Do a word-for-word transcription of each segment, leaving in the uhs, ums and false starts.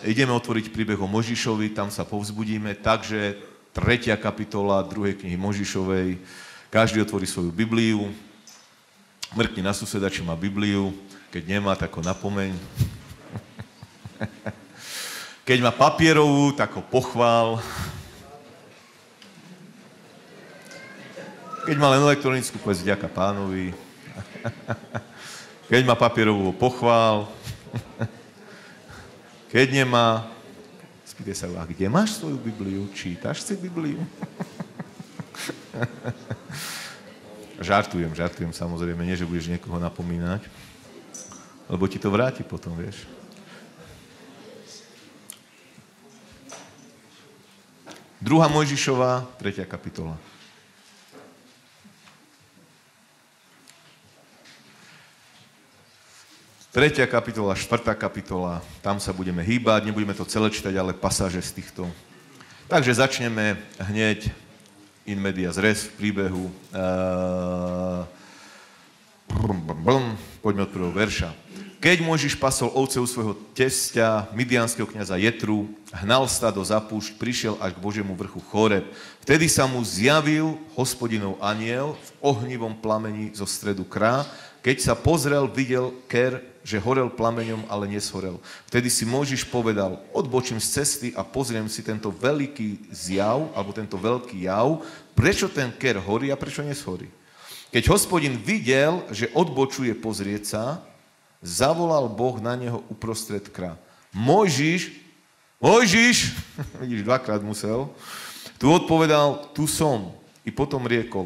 ideme otvoriť príbeh o Mojžišovi, tam sa povzbudíme, takže tretia kapitola druhej knihy Mojžišovej, každý otvorí svoju Bibliu, mrkni na suseda, či má Bibliu, keď nemá, tak ho napomeň. Keď má papierovú, tak ho pochvál. Keď má len elektronickú, povedz vďaka Pánovi. Keď má papierovú, ho pochvál. Keď nemá, spýtaj sa, a kde máš svoju Bibliu? Čítaš si Bibliu? Žartujem, žartujem samozrejme, nie, že budeš niekoho napomínať, lebo ti to vráti potom, vieš. Druhá Mojžišová, tretia kapitola. Tretia kapitola, štvrtá kapitola, tam sa budeme hýbať, nebudeme to celé čítať, ale pasáže z týchto. Takže začneme hneď in medias res v príbehu. Uh, poďme od prvého verša. Keď Mojžiš pasol ovce u svojho tesťa, midianského kňaza Jetru, hnal stádo za púšť, prišiel až k Božiemu vrchu Choreb. Vtedy sa mu zjavil Hospodinov anjel v ohnivom plameni zo stredu krá. Keď sa pozrel, videl ker, že horel plameňom, ale neshorel. Vtedy si Mojžiš povedal, odbočím z cesty a pozriem si tento veľký zjav, alebo tento veľký jav, prečo ten ker horí a prečo neshorí. Keď Hospodin videl, že odbočuje pozrieť sa, zavolal Boh na neho uprostred krá. Mojžiš, Mojžiš, vidíš, dvakrát musel, tu odpovedal, tu som. I potom riekol,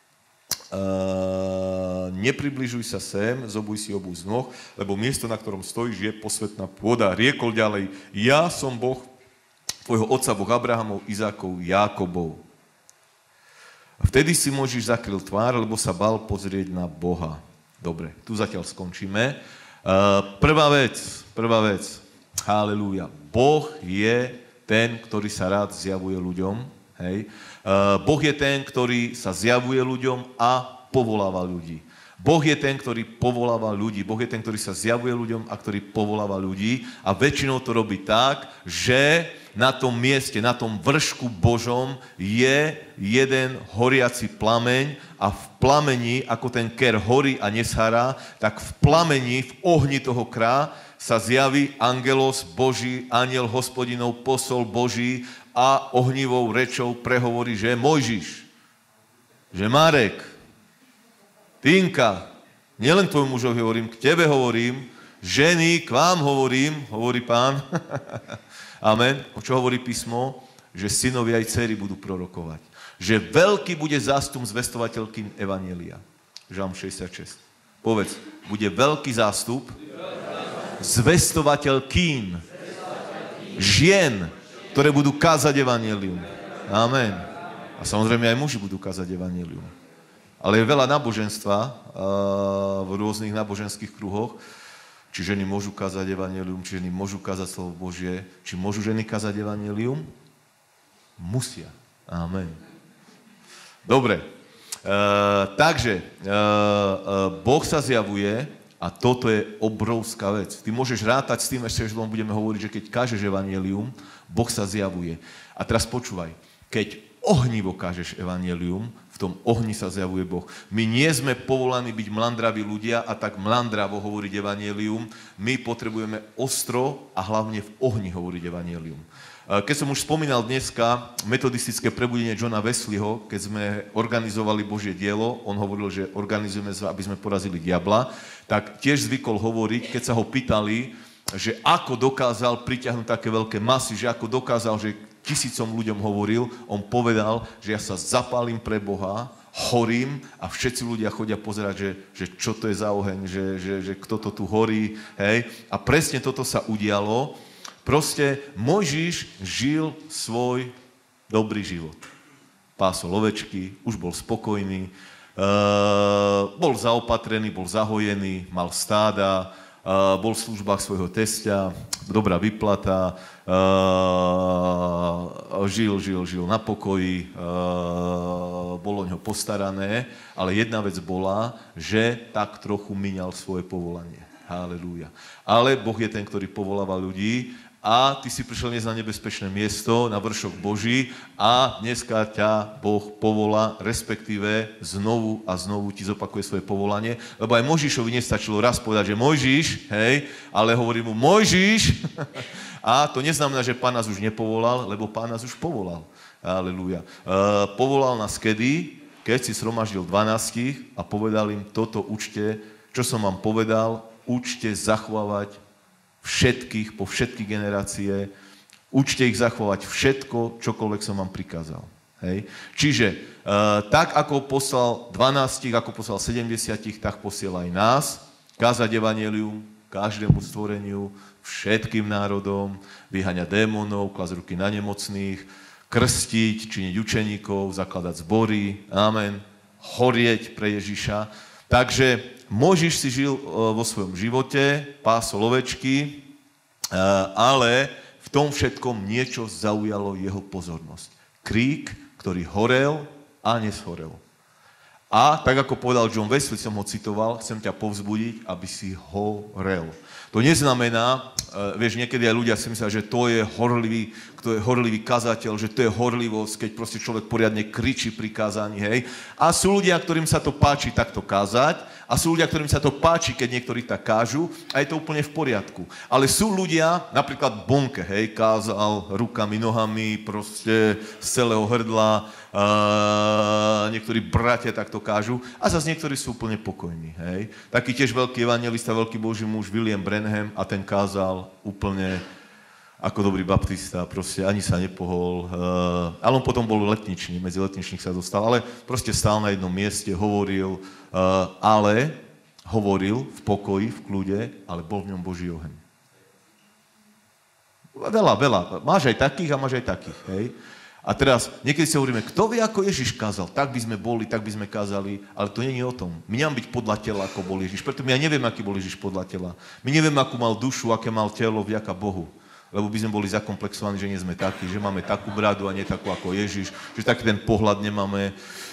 Uh, nepribližuj sa sem, zobuj si obuv z noh, lebo miesto, na ktorom stojíš, je posvätná pôda. Riekol ďalej, ja som Boh tvojho otca, Boh Abrahamov, Izákov, Jákobov. Vtedy si Mojžiš zakryl tvár, lebo sa bál pozrieť na Boha. Dobre, tu zatiaľ skončíme. Uh, prvá vec, prvá vec, halelúja. Boh je ten, ktorý sa rád zjavuje ľuďom, hej. Uh, boh je ten, ktorý sa zjavuje ľuďom a povoláva ľudí. Boh je ten, ktorý povoláva ľudí. Boh je ten, ktorý sa zjavuje ľuďom a ktorý povoláva ľudí. A väčšinou to robí tak, že na tom mieste, na tom vršku Božom je jeden horiaci plameň a v plameni, ako ten ker horí a neshará, tak v plameni, v ohni toho krá sa zjaví angelos Boží, anjel Hospodinov, posol Boží, a ohnivou rečou prehovorí, že Mojžiš, že Marek, Tinka, nielen tvojmu mužovi hovorím, k tebe hovorím, ženy, k vám hovorím, hovorí Pán. Amen. O čo hovorí písmo? Že synovia aj dcery budú prorokovať. Že veľký bude zástup zvestovateľkyn Evanjelia. Žalm šesťdesiatšesť. Povedz, bude veľký zástup zvestovateľkyn žien, ktoré budú kázať evanjelium. Amen. A samozrejme aj muži budú kázať evanjelium. Ale je veľa náboženstva uh, v rôznych náboženských kruhoch. Či ženy môžu kázať evanjelium, či ženy môžu kázať slovo Božie, či môžu ženy kázať evanjelium? Musia. Amen. Dobre. Uh, takže, uh, uh, Boh sa zjavuje a toto je obrovská vec. Ty môžeš rátať s tým, ešte, že budeme hovoriť, že keď kážeš evanjelium, Boh sa zjavuje. A teraz počúvaj, keď ohnivo kážeš evanjelium, v tom ohni sa zjavuje Boh. My nie sme povolaní byť mlandraví ľudia a tak mlandravo hovoriť evanjelium. My potrebujeme ostro a hlavne v ohni hovoriť evanjelium. Keď som už spomínal dneska metodistické prebudenie Johna Wesleyho, keď sme organizovali Božie dielo, on hovoril, že organizujeme, aby sme porazili diabla, tak tiež zvykol hovoriť, keď sa ho pýtali, že ako dokázal pritiahnuť také veľké masy, že ako dokázal, že tisícom ľuďom hovoril, on povedal, že ja sa zapálim pre Boha, horím a všetci ľudia chodia pozerať, že, že čo to je za oheň, že, že, že kto to tu horí, hej. A presne toto sa udialo. Proste Mojžiš žil svoj dobrý život. Pásol ovečky, už bol spokojný, uh, bol zaopatrený, bol zahojený, mal stáda, uh, bol v službách svojho tesťa, dobrá vyplata, uh, žil, žil, žil na pokoji, uh, bolo o ňo postarané, ale jedna vec bola, že tak trochu míňal svoje povolanie. Halelúja. Ale Boh je ten, ktorý povoláva ľudí a ty si prišiel dnes na nebezpečné miesto, na vršok Boží a dneska ťa Boh povolá, respektíve znovu a znovu ti zopakuje svoje povolanie, lebo aj Mojžišovi nestačilo raz povedať, že Mojžiš, hej, ale hovorí mu Mojžiš a to neznamená, že Pán nás už nepovolal, lebo Pán nás už povolal. Aleluja. Uh, povolal nás kedy? Keď si sromaždil dvanástich a povedal im, toto učte, čo som vám povedal, učte zachovávať všetkých, po všetky generácie, učte ich zachovať všetko, čokoľvek som vám prikázal. Hej? Čiže e, tak, ako poslal dvanástich, ako poslal sedemdesiatich, tak posiela aj nás, kázať evanjelium každému stvoreniu, všetkým národom, vyháňať démonov, klásť ruky na nemocných, krstiť, činiť učeníkov, zakladať zbory, amen, horieť pre Ježiša. Takže Mojžiš si žil vo svojom živote, pásol ovečky, ale v tom všetkom niečo zaujalo jeho pozornosť. Krík, ktorý horel a neshorel. A tak ako povedal John Wesley, som ho citoval, chcem ťa povzbudiť, aby si horel. To neznamená, vieš, niekedy aj ľudia si myslia, že to je horlivý, kto je horlivý kazateľ, že to je horlivosť, keď proste človek poriadne kričí pri kázaní, hej. A sú ľudia, ktorým sa to páči takto kázať, a sú ľudia, ktorým sa to páči, keď niektorí tak kážu, a je to úplne v poriadku. Ale sú ľudia, napríklad Bonke, hej, kázal rukami, nohami, proste z celého hrdla, Uh, niektorí bratia takto kážu a zase niektorí sú úplne pokojní. Hej. Taký tiež veľký evanjelista, veľký Boží muž William Branham a ten kázal úplne ako dobrý baptista, proste ani sa nepohol. Uh, ale on potom bol letničný, medzi letničných sa dostal, ale proste stál na jednom mieste, hovoril, uh, ale hovoril v pokoji, v kľude, ale bol v ňom Boží oheň. Veľa, veľa. Máš aj takých a máš aj takých, hej. A teraz, niekedy si hovoríme, kto vie, ako Ježiš kázal, tak by sme boli, tak by sme kázali, ale to nie je o tom. My nemáme byť podľa tela, ako bol Ježiš, preto my ja neviem, aký bol Ježiš podľa tela. My neviem, akú mal dušu, aké mal telo, vďaka Bohu. Lebo by sme boli zakomplexovaní, že nie sme takí, že máme takú bradu a nie takú ako Ježiš, že taký ten pohľad nemáme.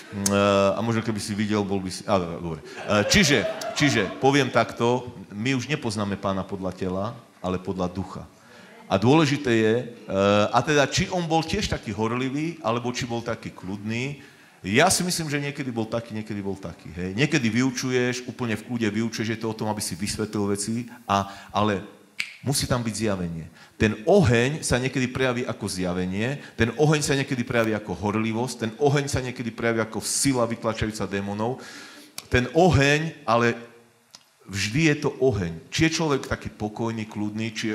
A možno keby si videl, bol by si... A, dobre. Čiže, čiže, poviem takto, my už nepoznáme Pána podľa tela, ale podľa ducha. A dôležité je, a teda, či on bol tiež taký horlivý, alebo či bol taký kľudný. Ja si myslím, že niekedy bol taký, niekedy bol taký. Hej. Niekedy vyučuješ, úplne v kľude vyučuješ, je to o tom, aby si vysvetlil veci, a, ale musí tam byť zjavenie. Ten oheň sa niekedy prejaví ako zjavenie, ten oheň sa niekedy prejaví ako horlivosť, ten oheň sa niekedy prejaví ako sila vytlačajúca démonov. Ten oheň, ale vždy je to oheň. Či je človek taký pokojný, kľudný, či je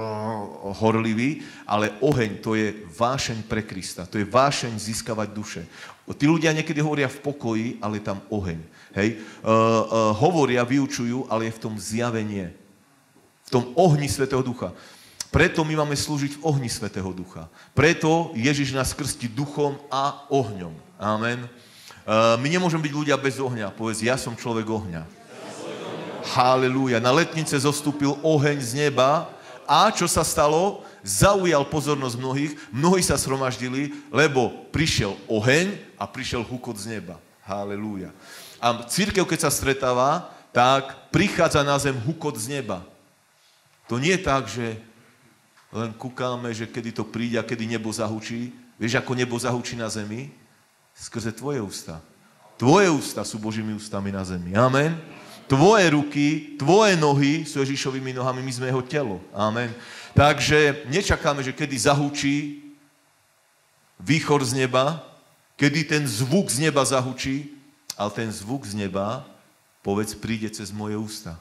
horlivý, ale oheň to je vášeň pre Krista. To je vášeň získavať duše. Tí ľudia niekedy hovoria v pokoji, ale je tam oheň. Hej? Uh, uh, hovoria, vyučujú, ale je v tom zjavenie. V tom ohni Svätého Ducha. Preto my máme slúžiť v ohni Svätého Ducha. Preto Ježiš nás krstí duchom a ohňom. Amen. Uh, my nemôžeme byť ľudia bez ohňa. Povedz, ja som človek ohňa. Halelúja. Na letnice zostúpil oheň z neba a čo sa stalo? Zaujal pozornosť mnohých, mnohí sa shromaždili, lebo prišiel oheň a prišiel hukot z neba. Halelúja. A cirkev, keď sa stretáva, tak prichádza na zem hukot z neba. To nie je tak, že len kúkáme, že kedy to príde a kedy nebo zahučí. Vieš, ako nebo zahučí na zemi? Skrze tvoje ústa. Tvoje ústa sú Božími ústami na zemi. Amen. Tvoje ruky, tvoje nohy sú Ježišovými nohami, my sme jeho telo. Amen. Takže nečakáme, že kedy zahučí výchor z neba, kedy ten zvuk z neba zahučí, ale ten zvuk z neba, povedz, príde cez moje ústa.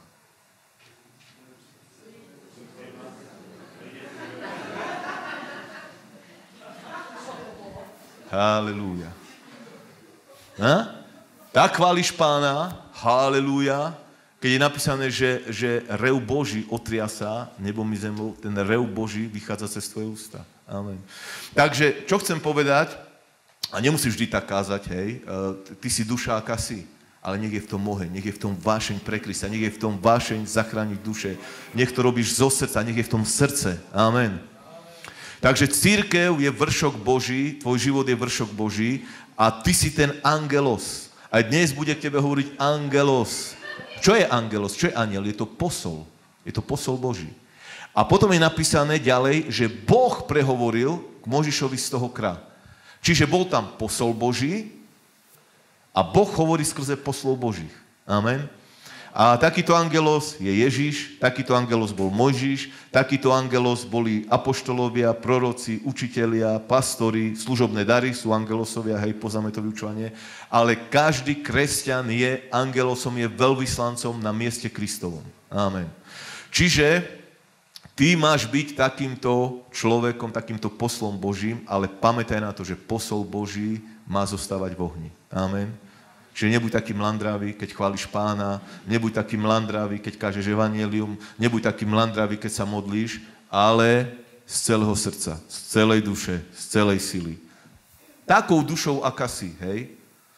Halelúja. Ha? Tak chváliš Pána, halelúja, keď je napísané, že, že rev Boží otriasa nebom i zemou, ten rev Boží vychádza cez tvoje ústa. Amen. Takže, čo chcem povedať, a nemusíš vždy tak kázať, hej, ty si duša, aká si, ale nech je v tom oheň, nech je v tom vášeň pre Krista, nech je v tom vášeň zachrániť duše, nech to robíš zo srdca, nech je v tom srdce. Amen. Takže cirkev je vršok Boží, tvoj život je vršok Boží a ty si ten angelos. Aj dnes bude k tebe hovoriť angelos. Čo je angelos? Čo je anjel? Je to posol. Je to posol Boží. A potom je napísané ďalej, že Boh prehovoril k Mojžišovi z toho kra. Čiže bol tam posol Boží a Boh hovorí skrze poslov Božích. Amen. A takýto angelos je Ježiš, takýto angelos bol Mojžiš, takýto angelos boli apoštolovia, proroci, učitelia, pastori, služobné dary sú angelosovia, hej, poznáme to vyučovanie, ale každý kresťan je angelosom, je veľvyslancom na mieste Kristovom. Amen. Čiže ty máš byť takýmto človekom, takýmto poslom Božím, ale pamätaj na to, že posol Boží má zostávať v ohni. Amen. Čiže nebuď taký mlandravý, keď chváliš Pána, nebuď taký mlandravý, keď kážeš evanjelium, nebuď taký mlandravý, keď sa modlíš, ale z celého srdca, z celej duše, z celej sily. Takou dušou, aká si, hej?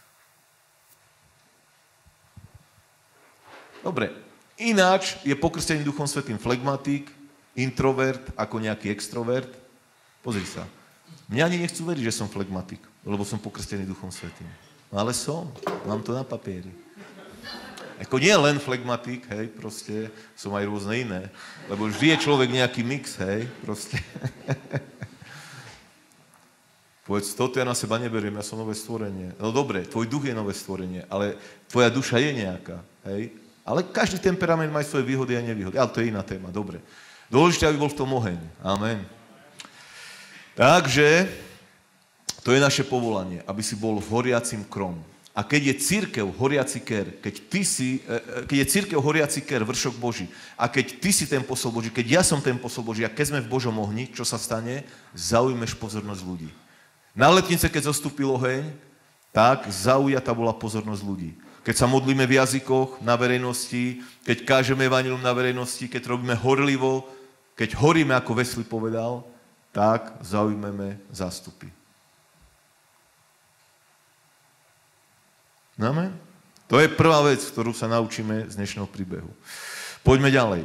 Dobre. Ináč je pokrstený Duchom Svätým flegmatik, introvert, ako nejaký extrovert. Pozri sa. Mňa ani nechcú veriť, že som flegmatik, lebo som pokrstený Duchom Svätým. Ale som, mám to na papieri. Ako nie len flegmatik, hej, proste, som aj rôzne iné. Lebo vždy je človek nejaký mix, hej, proste. Povedz, toto ja na seba neberiem, ja som nové stvorenie. No dobre, tvoj duch je nové stvorenie, ale tvoja duša je nejaká, hej. Ale každý temperament má svoje výhody a nevýhody. Ale to je iná téma, dobre. Dôležité, aby bol v tom oheň. Amen. Takže to je naše povolanie, aby si bol horiacim krom. A keď je cirkev horiaci ker, keď, ty si, keď je cirkev horiaci ker, vršok Boží, a keď ty si ten posol Boží, keď ja som ten posol Boží, a keď sme v Božom ohni, čo sa stane? Zaujmeš pozornosť ľudí. Na letnice, keď zostúpil oheň, tak zaujatá bola pozornosť ľudí. Keď sa modlíme v jazykoch na verejnosti, keď kážeme evanjelium na verejnosti, keď robíme horlivo, keď horíme, ako Wesley povedal, tak zaujmeme zástupy. Amen? To je prvá vec, ktorú sa naučíme z dnešného príbehu. Poďme ďalej.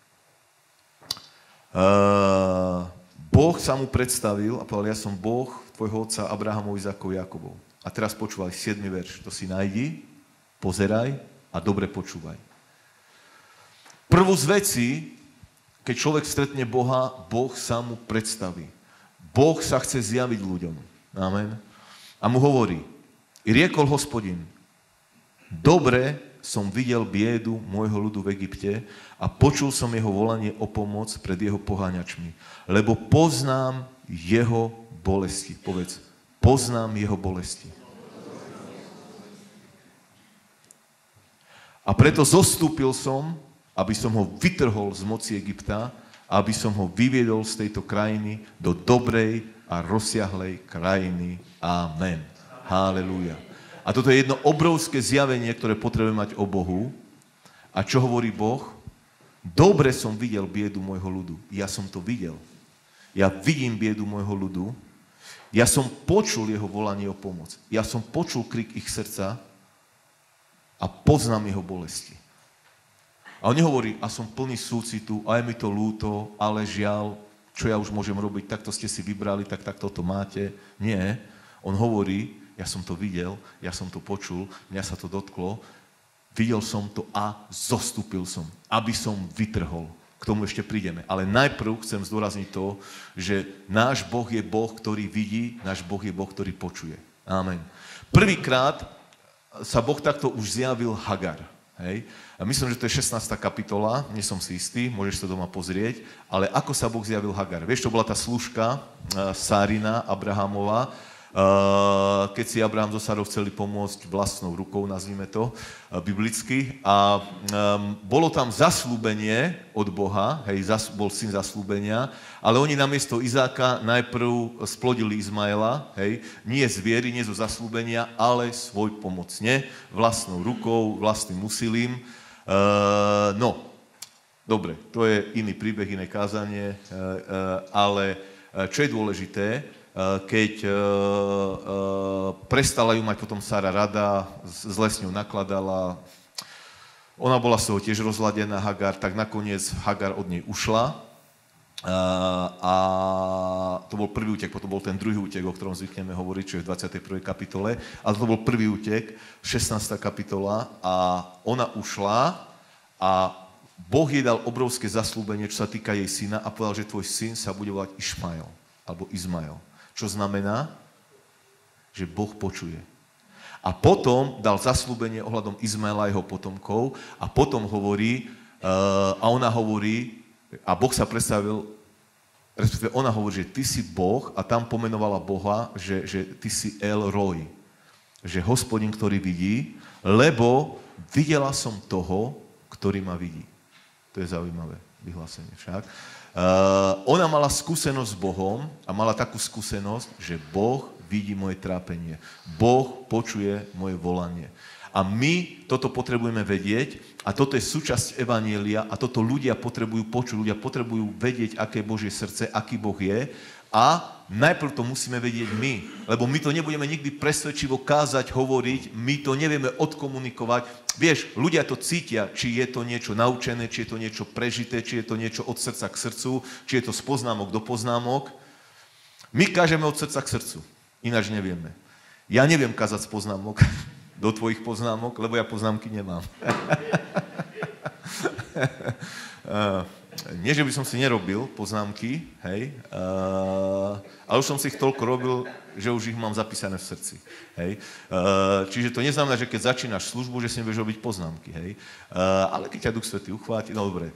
Uh, boh sa mu predstavil a povedal, ja som Boh tvojho otca Abrahamov, Izakov, Jakobov. A teraz počúvaj siedmy verš. To si nájdi, pozeraj a dobre počúvaj. Prvú z vecí, keď človek stretne Boha, Boh sa mu predstaví. Boh sa chce zjaviť ľuďom. Amen. A mu hovorí, i riekol Hospodin, dobre som videl biedu môjho ľudu v Egypte a počul som jeho volanie o pomoc pred jeho poháňačmi, lebo poznám jeho bolesti. Povedz, poznám jeho bolesti. A preto zostúpil som, aby som ho vytrhol z moci Egypta, aby som ho vyviedol z tejto krajiny do dobrej a rozsiahlej krajiny. Amen. Halelúja. A toto je jedno obrovské zjavenie, ktoré potrebujeme mať o Bohu. A čo hovorí Boh? Dobre som videl biedu môjho ľudu. Ja som to videl. Ja vidím biedu môjho ľudu. Ja som počul jeho volanie o pomoc. Ja som počul krik ich srdca a poznám jeho bolesti. A on nehovorí, a som plný súcitu, a je mi to ľúto, ale žiaľ, čo ja už môžem robiť, takto ste si vybrali, tak takto to máte. Nie. On hovorí, ja som to videl, ja som to počul, mňa sa to dotklo, videl som to a zostúpil som, aby som vytrhol. K tomu ešte prídeme. Ale najprv chcem zdôrazniť to, že náš Boh je Boh, ktorý vidí, náš Boh je Boh, ktorý počuje. Amen. Prvýkrát sa Boh takto už zjavil Hagar. Hej? A myslím, že to je šestnásta kapitola, nie som si istý, môžeš sa doma pozrieť, ale ako sa Boh zjavil Hagar? Vieš, to bola tá služka uh, Sárina, Abrahamova, uh, keď si Abraham so Sárou chceli pomôcť vlastnou rukou, nazvime to, uh, biblicky, a um, bolo tam zasľúbenie od Boha, hej, zas, bol syn zasľúbenia, ale oni namiesto Izáka najprv splodili Izmaela, hej, nie z viery, nie zo zasľúbenia, ale svoj pomocne, vlastnou rukou, vlastným úsilím. Uh, no, dobre, to je iný príbeh, iné kázanie, uh, uh, ale uh, čo je dôležité, uh, keď uh, uh, prestala ju mať potom Sára rada, zle s ňou nakladala, ona bola z toho tiež rozladená, Hagar, tak nakoniec Hagar od nej ušla. Uh, a to bol prvý útek, potom bol ten druhý útek, o ktorom zvykneme hovoriť, čo je v dvadsiatej prvej kapitole, ale to bol prvý útek, šestnásta kapitola, a ona ušla a Boh jej dal obrovské zasľúbenie, čo sa týka jej syna a povedal, že tvoj syn sa bude volať Išmael, alebo Izmael. Čo znamená, že Boh počuje. A potom dal zasľúbenie ohľadom Izmaela a jeho potomkov a potom hovorí, uh, a ona hovorí, a Boh sa predstavil, respektíve ona hovorí, že ty si Boh a tam pomenovala Boha, že, že ty si El Roj, že Hospodin, ktorý vidí, lebo videla som toho, ktorý ma vidí. To je zaujímavé vyhlásenie však. Uh, ona mala skúsenosť s Bohom a mala takú skúsenosť, že Boh vidí moje trápenie. Boh počuje moje volanie. A my toto potrebujeme vedieť a toto je súčasť evanjelia a toto ľudia potrebujú počuť. Ľudia potrebujú vedieť, aké je Božie srdce, aký Boh je a najprv to musíme vedieť my, lebo my to nebudeme nikdy presvedčivo kázať, hovoriť, my to nevieme odkomunikovať. Vieš, ľudia to cítia, či je to niečo naučené, či je to niečo prežité, či je to niečo od srdca k srdcu, či je to z poznámok do poznámok. My kážeme od srdca k srdcu, ináč nevieme. Ja neviem kázať z poznámok do tvojich poznámok, lebo ja poznámky nemám. uh, nie, že by som si nerobil poznámky, hej, uh, ale už som si ich toľko robil, že už ich mám zapísané v srdci. Hej. Uh, čiže to neznamená, že keď začínaš službu, že si nevieš robiť poznámky. Hej. Uh, ale keď ťa Duch Svätý uchváti, no dobre.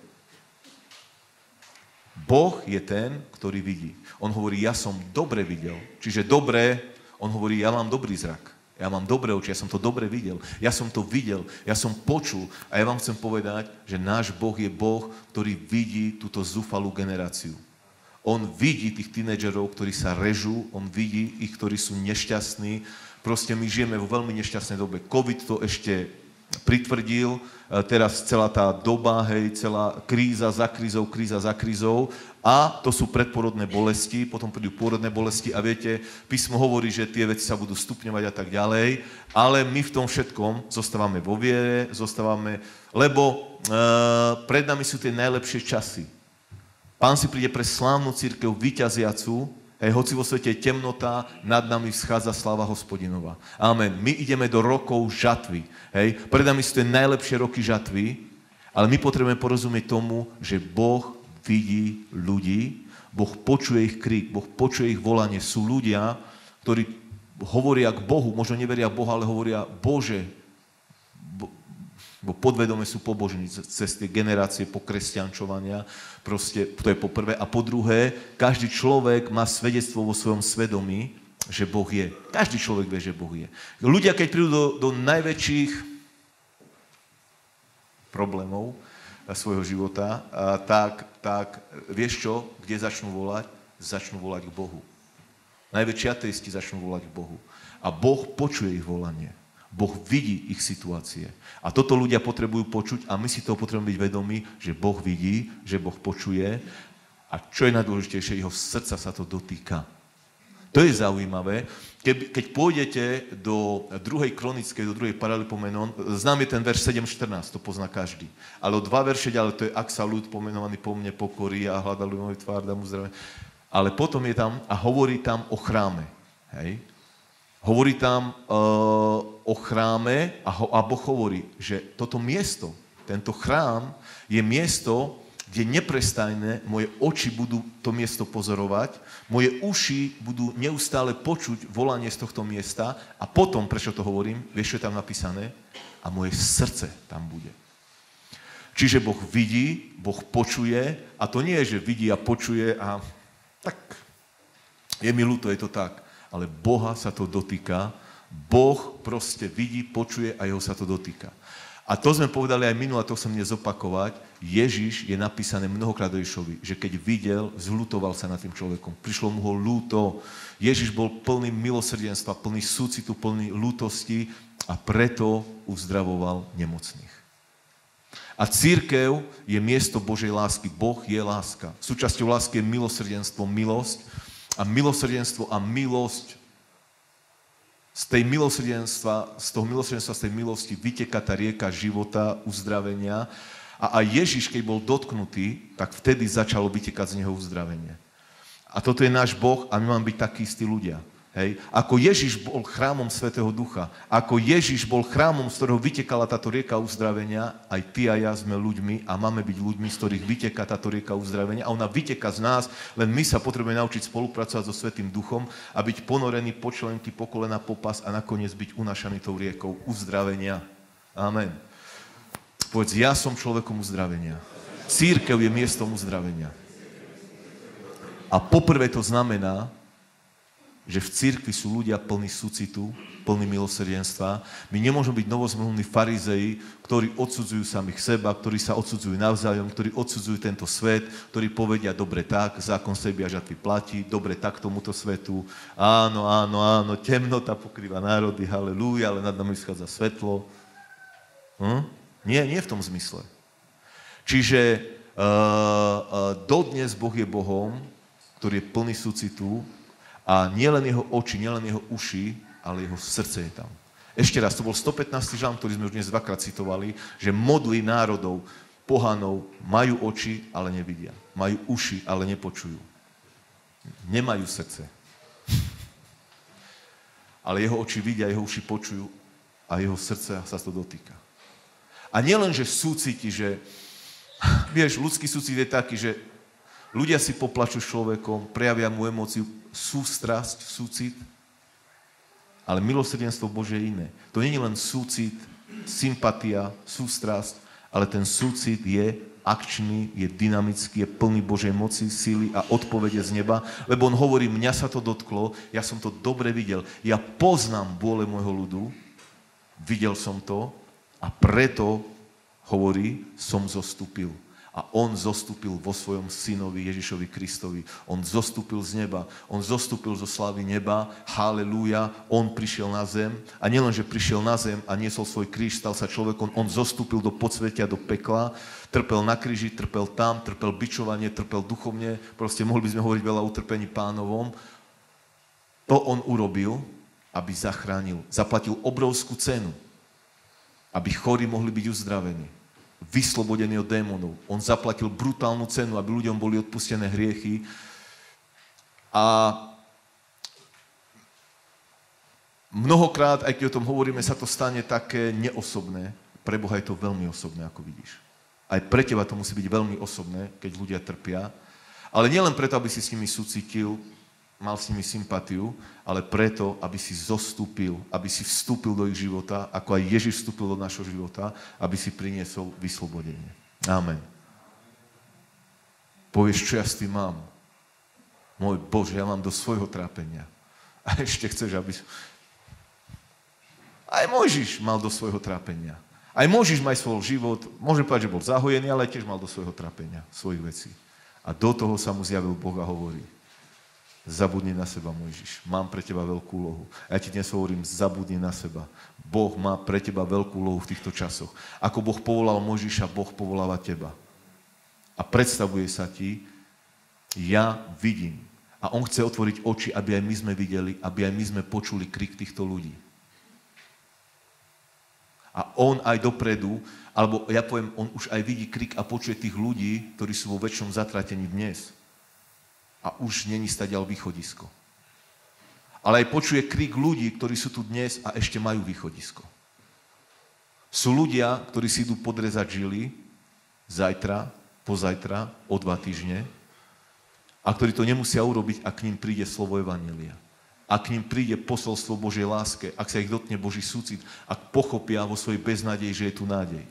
Boh je ten, ktorý vidí. On hovorí, ja som dobre videl. Čiže dobre, on hovorí, ja mám dobrý zrak. Ja mám dobré oči, ja som to dobre videl. Ja som to videl, ja som počul. A ja vám chcem povedať, že náš Boh je Boh, ktorý vidí túto zúfalú generáciu. On vidí tých tínedžerov, ktorí sa režú, on vidí ich, ktorí sú nešťastní. Proste my žijeme vo veľmi nešťastnej dobe. COVID to ešte pritvrdil, teraz celá tá doba, hej, celá kríza za krízou, kríza za krízou a to sú predporodné bolesti, potom prídu pôrodné bolesti a viete, písmo hovorí, že tie veci sa budú stupňovať a tak ďalej, ale my v tom všetkom zostávame vo viere, zostávame, lebo e, pred nami sú tie najlepšie časy. Pán si príde pre slávnu cirkev víťaziacu, hej, hoci vo svete je temnota, nad nami vschádza sláva Hospodinova. Amen. My ideme do rokov žatvy. Hej. Pred nami sú tie najlepšie roky žatvy, ale my potrebujeme porozumieť tomu, že Boh vidí ľudí, Boh počuje ich krík, Boh počuje ich volanie. Sú ľudia, ktorí hovoria k Bohu, možno neveria Boha, ale hovoria Bože, bo podvedome sú pobožní cez tie generácie pokresťančovania, proste to je po prvé. A po druhé, každý človek má svedectvo vo svojom svedomí, že Boh je. Každý človek vie, že Boh je. Ľudia, keď prídu do, do najväčších problémov svojho života, a tak, tak vieš čo, kde začnú volať? Začnú volať k Bohu. Najväčší ateisti začnú volať k Bohu. A Boh počuje ich volanie. Boh vidí ich situácie. A toto ľudia potrebujú počuť a my si toho potrebujeme byť vedomí, že Boh vidí, že Boh počuje a čo je najdôležitejšie, jeho srdca sa to dotýka. To je zaujímavé. Keď, keď pôjdete do druhej kronickej, do druhej Paralipomenon, znám je ten verš sedem štrnásť, to pozná každý. Ale o dva verše ďalej, to je ak sa ľud pomenovaný po mne pokorí a hľadali môj tvár, dám mu zdravie. Ale potom je tam a hovorí tam o chráme. Hej? Hovorí tam uh, o chráme a, ho, a Boh hovorí, že toto miesto, tento chrám je miesto, kde neprestajne moje oči budú to miesto pozorovať, moje uši budú neustále počuť volanie z tohto miesta a potom, prečo to hovorím, vieš, čo je tam napísané? A moje srdce tam bude. Čiže Boh vidí, Boh počuje a to nie je, že vidí a počuje a tak je mi ľúto, je to tak. Ale Boha sa to dotýka, Boh proste vidí, počuje a jeho sa to dotýka. A to sme povedali aj minulé, to som dnes zopakovať, Ježiš je napísané mnohokrát o Ježišovi, že keď videl, zľutoval sa nad tým človekom. Prišlo mu ho ľúto. Ježiš bol plný milosrdenstva, plný súcitu, plný ľútosti a preto uzdravoval nemocných. A cirkev je miesto Božej lásky. Boh je láska. Súčasťou lásky je milosrdenstvo, milosť. A milosrdenstvo a milosť z tej milosrdenstva, z toho milosrdenstva, z tej milosti vyteká tá rieka života, uzdravenia. A aj Ježiš, keď bol dotknutý, tak vtedy začalo vytekať z neho uzdravenie. A toto je náš Boh a my máme byť takí istí ľudia. Hej. Ako Ježiš bol chrámom Svätého Ducha, ako Ježiš bol chrámom, z ktorého vytekala táto rieka uzdravenia, aj ty a ja sme ľuďmi a máme byť ľuďmi, z ktorých vyteká táto rieka uzdravenia a ona vyteká z nás, len my sa potrebujeme naučiť spolupracovať so Svätým Duchom a byť ponorení po členky, po kolena, po pas a nakoniec byť unášaný tou riekou uzdravenia. Amen. Povedz, ja som človekom uzdravenia. Cirkev je miestom uzdravenia. A poprvé to znamená, že v cirkvi sú ľudia plní súcitu, plní milosrdenstva. My nemôžeme byť novozmluvní farizei, ktorí odsudzujú samých seba, ktorí sa odsudzujú navzájom, ktorí odsudzujú tento svet, ktorí povedia, dobre tak, zákon sebia žatvy platí, dobre tak tomuto svetu, áno, áno, áno, temnota pokrýva národy, halelúja, ale nad nami schádza svetlo. Hm? Nie, nie v tom zmysle. Čiže uh, uh, dodnes Boh je Bohom, ktorý je plný súcitu, a nielen jeho oči, nielen jeho uši, ale jeho srdce je tam. Ešte raz, to bol stopätnásty žalm, ktorý sme už dnes dvakrát citovali, že modly národov, pohanov majú oči, ale nevidia. Majú uši, ale nepočujú. Nemajú srdce. Ale jeho oči vidia, jeho uši počujú a jeho srdce sa to dotýka. A nielen, že súciti, že vieš, ľudský súcit je taký, že ľudia si poplačú s človekom, prejavia mu emóciu, sústrasť, súcit, ale milosrdenstvo Bože je iné. To nie je len súcit, sympatia, sústrasť, ale ten súcit je akčný, je dynamický, je plný Božej moci, síly a odpovede z neba, lebo on hovorí, mňa sa to dotklo, ja som to dobre videl, ja poznám bôle môjho ľudu, videl som to a preto, hovorí, som zostúpil. A on zostúpil vo svojom synovi Ježišovi Kristovi. On zostúpil z neba. On zostúpil zo slávy neba. Halelúja. On prišiel na zem. A nielen, že prišiel na zem a niesol svoj kríž, stal sa človekom. On zostúpil do podsvetia, do pekla. Trpel na kríži, trpel tam, trpel bičovanie, trpel duchovne. Proste mohli by sme hovoriť veľa o utrpení Pánovom. To on urobil, aby zachránil. Zaplatil obrovskú cenu, aby chorí mohli byť uzdravení. Vyslobodený od démonov. On zaplatil brutálnu cenu, aby ľuďom boli odpustené hriechy. A mnohokrát, aj keď o tom hovoríme, sa to stane také neosobné. Pre Boha je to veľmi osobné, ako vidíš. Aj pre teba to musí byť veľmi osobné, keď ľudia trpia. Ale nielen preto, aby si s nimi súcitil, mal s nimi sympatiu, ale preto, aby si zostúpil, aby si vstúpil do ich života, ako aj Ježiš vstúpil do našho života, aby si priniesol vyslobodenie. Amen. Povieš, čo ja s tým mám? Môj Bože, ja mám do svojho trápenia. A ešte chceš, aby... Aj Mojžiš mal do svojho trápenia. Aj Mojžiš mal svoj život, môžem povedať, že bol zahojený, ale tiež mal do svojho trápenia, svojich vecí. A do toho sa mu zjavil Boh a hovorí, zabudni na seba, Mojžiš. Mám pre teba veľkú úlohu. Ja ti dnes hovorím, zabudni na seba. Boh má pre teba veľkú úlohu v týchto časoch. Ako Boh povolal Mojžiša, Boh povoláva teba. A predstavuje sa ti, ja vidím. A on chce otvoriť oči, aby aj my sme videli, aby aj my sme počuli krik týchto ľudí. A on aj dopredu, alebo ja poviem, on už aj vidí krik a počuje tých ľudí, ktorí sú vo väčšom zatratení dnes. A už není stadiaľ východisko. Ale aj počuje krik ľudí, ktorí sú tu dnes a ešte majú východisko. Sú ľudia, ktorí si idú podrezať žily zajtra, pozajtra, o dva týždne a ktorí to nemusia urobiť, ak k ním príde slovo evanjelia. Ak k ním príde posolstvo Božej láske, ak sa ich dotkne Boží súcit, ak pochopia vo svojej beznadeji, že je tu nádej.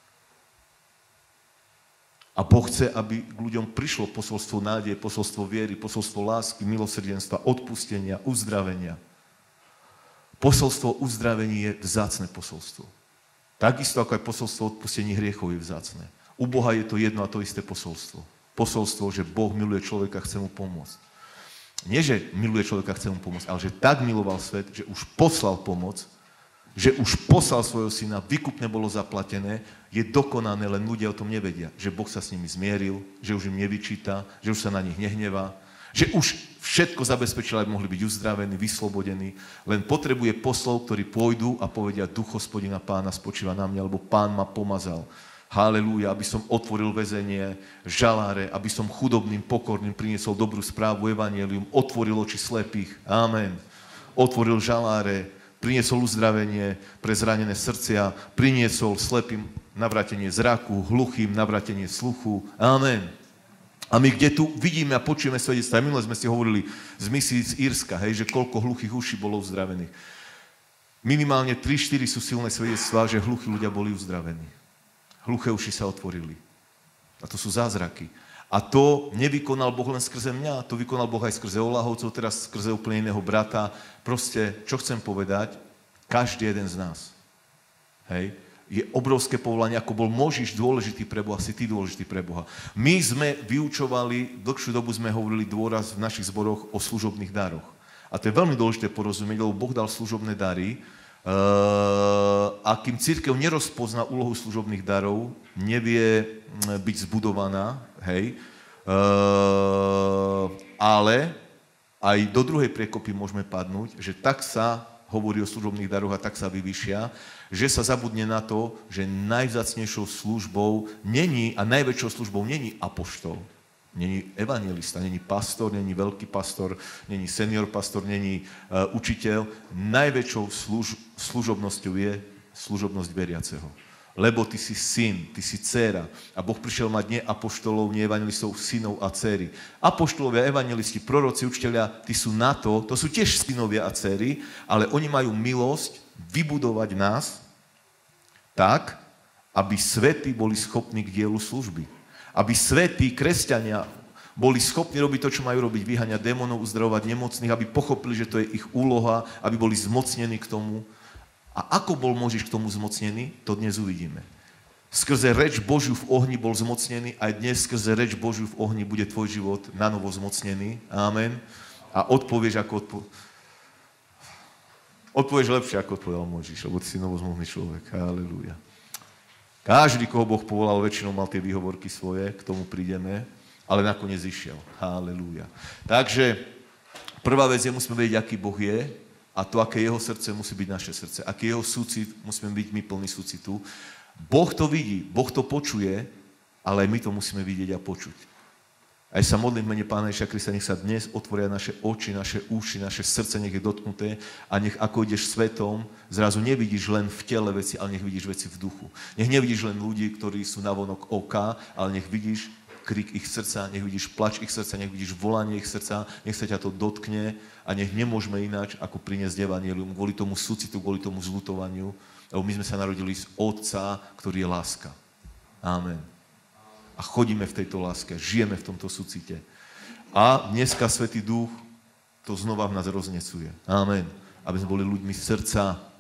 A Boh chce, aby k ľuďom prišlo posolstvo nádeje, posolstvo viery, posolstvo lásky, milosrdenstva, odpustenia, uzdravenia. Posolstvo uzdravení je vzácne posolstvo. Takisto ako aj posolstvo odpustení hriechov je vzácne. U Boha je to jedno a to isté posolstvo. Posolstvo, že Boh miluje človeka, chce mu pomôcť. Nie, že miluje človeka, chce mu pomôcť, ale že tak miloval svet, že už poslal pomoc, že už poslal svojho syna, výkupne bolo zaplatené, je dokonané, len ľudia o tom nevedia. Že Boh sa s nimi zmieril, že už im nevyčíta, že už sa na nich nehnevá, že už všetko zabezpečil, aby mohli byť uzdravení, vyslobodení. Len potrebuje poslov, ktorí pôjdu a povedia, Duch Hospodina Pána spočíva na mňa, lebo Pán ma pomazal. Halelúja, aby som otvoril väzenie, žaláre, aby som chudobným, pokorným priniesol dobrú správu, evanjelium, otvoril oči slepých. Amen. otvoril žaláre, priniesol uzdravenie pre zranené srdcia, priniesol slepým navrátenie zraku, hluchým navrátenie sluchu. Amen. A my kde tu vidíme a počujeme svedectvá, minule sme si hovorili z misií z Írska, hej, že koľko hluchých uší bolo uzdravených. Minimálne tri štyri sú silné svedectvá, že hluchí ľudia boli uzdravení. Hluché uši sa otvorili. A to sú zázraky. A to nevykonal Boh len skrze mňa, to vykonal Boh aj skrze Olahovcov, teraz skrze úplne iného brata. Proste, čo chcem povedať, každý jeden z nás. Hej, je obrovské povolanie, ako bol Mojžiš dôležitý pre Boha, si ty dôležitý pre Boha. My sme vyučovali, dlhšiu dobu sme hovorili dôraz v našich zboroch o služobných daroch. A to je veľmi dôležité porozumieť, lebo Boh dal služobné dary. A kým cirkev nerozpozná úlohu služobných darov, nevie byť zbudovaná, hej, ale aj do druhej priekopy môžeme padnúť, že tak sa hovorí o služobných daroch a tak sa vyvyšia, že sa zabudne na to, že najvzácnejšou službou není, a najväčšou službou není apoštol, není evanjelista, není pastor, není veľký pastor, není senior pastor, není uh, učiteľ. Najväčšou služ, služobnosťou je služobnosť veriaceho. Lebo ty si syn, ty si dcéra. A Boh prišiel mať nie apoštolov, nie evanjelistov, synov a dcéry. Apoštolovia, evanjelisti, proroci, učiteľia, tí sú na to, to sú tiež synovia a dcéry, ale oni majú milosť vybudovať nás tak, aby svätí boli schopní k dielu služby. Aby svätí kresťania boli schopní robiť to, čo majú robiť, vyháňať démonov, uzdravovať nemocných, aby pochopili, že to je ich úloha, aby boli zmocnení k tomu. A ako bol Mojžiš k tomu zmocnený, to dnes uvidíme. Skrze reč Božiu v ohni bol zmocnený, aj dnes skrze reč Božiu v ohni bude tvoj život nanovo zmocnený. Amen. A odpovieš, ako odpo... odpovieš lepšie, ako odpovedal Mojžiš, lebo ty si novozmluvný človek. Halelúja. Každý, koho Boh povolal, väčšinou mal tie výhovorky svoje, k tomu prídeme, ale nakoniec išiel. Halelúja. Takže prvá vec je, musíme vedieť, aký Boh je, a to, aké jeho srdce musí byť naše srdce. Aký jeho súcit, musíme byť my plní súcitu. Boh to vidí, Boh to počuje, ale aj my to musíme vidieť a počuť. Aj sa modlím v mene Pána Ježiša Krista, nech sa dnes otvoria naše oči, naše uši, naše srdce, nech je dotknuté a nech ako ideš svetom, zrazu nevidíš len v tele veci, ale nech vidíš veci v duchu. Nech nevidíš len ľudí, ktorí sú navonok oka, ale nech vidíš krik ich srdca, nech vidíš plač ich srdca, nech vidíš volanie ich srdca, nech sa ťa to dotkne a nech nemôžeme ináč, ako priniesť evanjelium kvôli tomu súcitu, kvôli tomu zľutovaniu, lebo my sme sa narodili z Otca, ktorý je láska. Amen. A chodíme v tejto láske, žijeme v tomto súcite. A dneska Svätý Duch to znova v nás roznecuje. Amen. Aby sme boli ľuďmi srdca. E,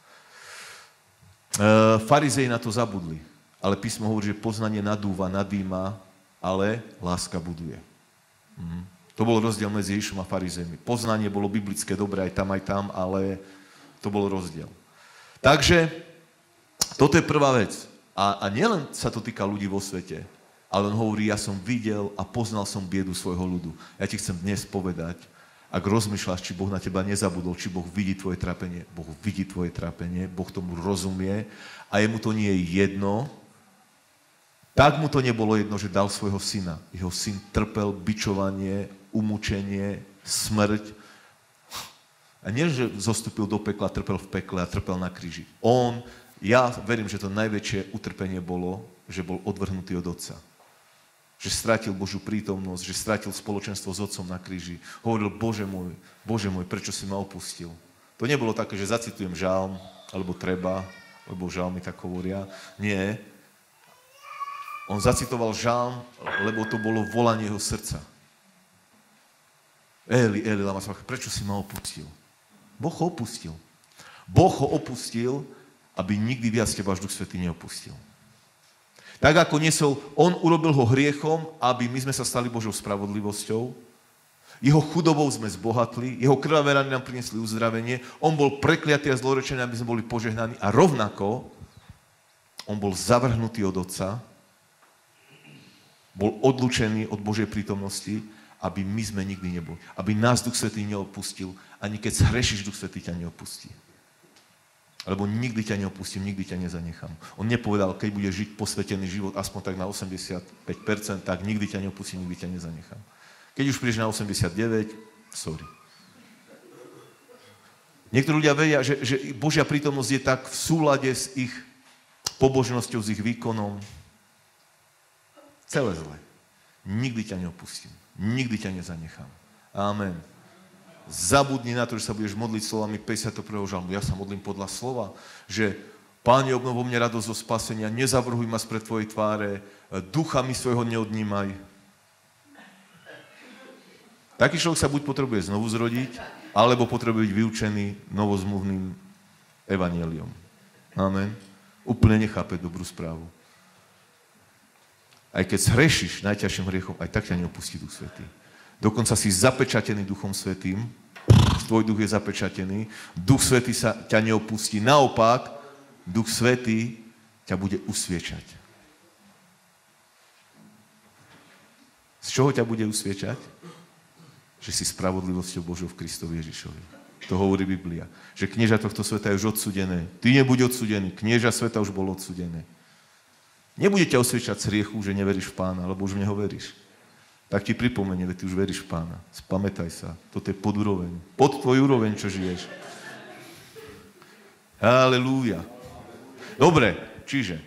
farizei na to zabudli, ale písmo hovorí, že poznanie nadúva, nadýma, ale láska buduje. Mhm. To bol rozdiel medzi Ježišom a farizejmi. Poznanie bolo biblické, dobré aj tam, aj tam, ale to bol rozdiel. Takže toto je prvá vec. A, a nielen sa to týka ľudí vo svete, ale on hovorí, ja som videl a poznal som biedu svojho ľudu. Ja ti chcem dnes povedať, ak rozmýšľaš, či Boh na teba nezabudol, či Boh vidí tvoje trápenie, Boh vidí tvoje trápenie, Boh tomu rozumie a jemu to nie je jedno. Tak mu to nebolo jedno, že dal svojho syna. Jeho syn trpel bičovanie, umúčenie, smrť. A nie, že zostúpil do pekla, trpel v pekle a trpel na kríži. On, ja verím, že to najväčšie utrpenie bolo, že bol odvrhnutý od Otca. Že stratil Božiu prítomnosť, že stratil spoločenstvo s Otcom na kríži. Hovoril, Bože môj, Bože môj, prečo si ma opustil? To nebolo také, že zacitujem žalm, alebo treba, lebo žalmy tak hovoria. Nie. On zacitoval žalm, lebo to bolo volanie jeho srdca. Eli, Eli, lama sabachthani, prečo si ma opustil? Boh ho opustil. Boh ho opustil, aby nikdy viac teba až Duch Svätý neopustil. Tak ako nesol, on urobil ho hriechom, aby my sme sa stali Božou spravodlivosťou. Jeho chudobou sme zbohatli, jeho krvavé rany nám priniesli uzdravenie, on bol prekliatý a zlorečený, aby sme boli požehnaní a rovnako on bol zavrhnutý od Otca, bol odlučený od Božej prítomnosti, aby my sme nikdy neboli. Aby nás Duch Svätý neopustil. Ani keď zhrešíš, Duch Svätý ťa neopustí. Lebo nikdy ťa neopustím, nikdy ťa nezanechám. On nepovedal, keď budeš žiť posvetený život aspoň tak na osemdesiatpäť percent, tak nikdy ťa neopustím, nikdy ťa nezanechám. Keď už prídeš na osemdesiatdeväť, sorry. Niektorí ľudia vedia, že, že Božia prítomnosť je tak v súlade s ich pobožnosťou, s ich výkonom. Celé zle. Nikdy ťa neopustím. Nikdy ťa nezanechám. Amen. Zabudni na to, že sa budeš modliť slovami päťdesiateho prvého žalmu. Ja sa modlím podľa slova, že Páne, obnov vo mne radosť zo spasenia, nezavrhuj ma spred tvojej tváre, ducha mi svojho neodnímaj. Taký človek sa buď potrebuje znovu zrodiť, alebo potrebuje byť vyučený novozmluvným evanjeliom. Amen. Úplne nechápe dobrú správu. Aj keď zhrešíš najťažším hriechom, aj tak ťa neopustí Duch Svätý. Dokonca si zapečatený Duchom Svätým, tvoj duch je zapečatený, Duch Svätý sa ťa neopustí. Naopak, Duch Svätý ťa bude usviečať. Z čoho ťa bude usviečať? Že si spravodlivosťou Božou v Kristovi Ježišovi. To hovorí Biblia. Že knieža tohto sveta je už odsudené. Ty nebuď odsudený. Knieža sveta už bol odsudené. Nebude ťa usviečať z hriechu, že neveríš v Pána, lebo už v Neho veríš. Tak ti pripomenie, že ty už veríš v Pána. Spamätaj sa. Toto je pod úroveň. Pod tvoj úroveň, čo žiješ. Halelúja. Dobre, čiže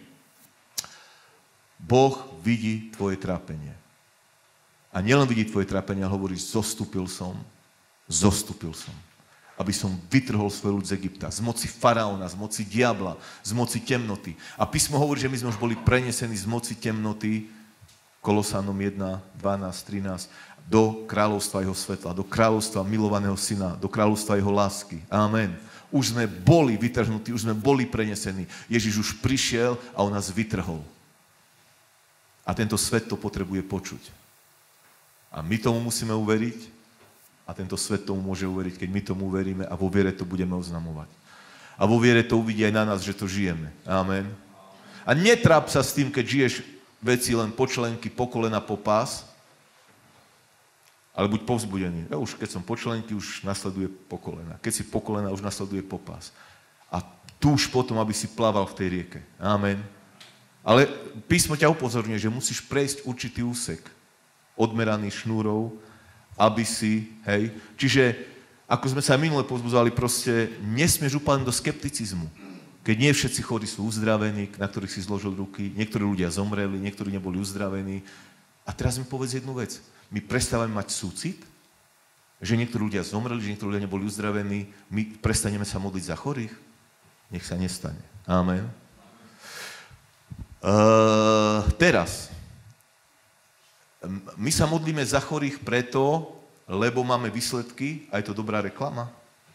Boh vidí tvoje trápenie. A nielen vidí tvoje trápenie, ale hovorí, zostúpil som, zostúpil som, aby som vytrhol svoj ľud z Egypta, z moci faraóna, z moci diabla, z moci temnoty. A písmo hovorí, že my sme už boli prenesení z moci temnoty, Kolosánom jeden, dvanásť, trinásť, do kráľovstva jeho svetla, do kráľovstva milovaného syna, do kráľovstva jeho lásky. Amen. Už sme boli vytrhnutí, už sme boli prenesení. Ježiš už prišiel a on nás vytrhol. A tento svet to potrebuje počuť. A my tomu musíme uveriť a tento svet tomu môže uveriť, keď my tomu uveríme a vo viere to budeme oznamovať. A vo viere to uvidí aj na nás, že to žijeme. Amen. A netráp sa s tým, keď žiješ veci len po členky, po kolena, po pás, ale buď povzbudený. Ja už keď som po členky, už nasleduje po kolena. Keď si po kolena, už nasleduje po pás. A túž potom, aby si plával v tej rieke. Amen. Ale písmo ťa upozorňuje, že musíš prejsť určitý úsek odmeraný šnúrou, aby si, hej. Čiže, ako sme sa minule povzbudzovali, proste nesmieš upadnúť do skepticizmu. Keď nie všetci chorí sú uzdravení, na ktorých si zložil ruky, niektorí ľudia zomreli, niektorí neboli uzdravení. A teraz mi povedz jednu vec. My prestávame mať súcit, že niektorí ľudia zomreli, že niektorí ľudia neboli uzdravení, my prestaneme sa modliť za chorých? Nech sa nestane. Amen. Uh, teraz, my sa modlíme za chorých preto, lebo máme výsledky, a je to dobrá reklama.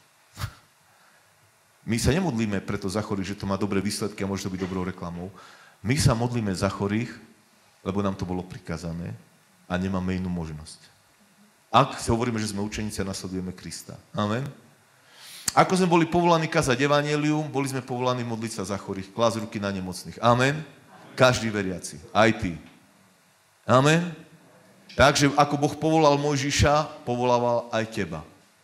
My sa nemodlíme preto za chorých, že to má dobré výsledky a môže to byť dobrou reklamou. My sa modlíme za chorých, lebo nám to bolo prikazané, a nemáme inú možnosť. Ak si hovoríme, že sme učeníci a nasledujeme Krista. Amen. Ako sme boli povolaní kázať evanjelium, boli sme povolaní modliť sa za chorých, klásť ruky na nemocných. Amen. Každý veriaci. Aj ty. Amen. Takže ako Boh povolal Mojžiša, povolával aj teba.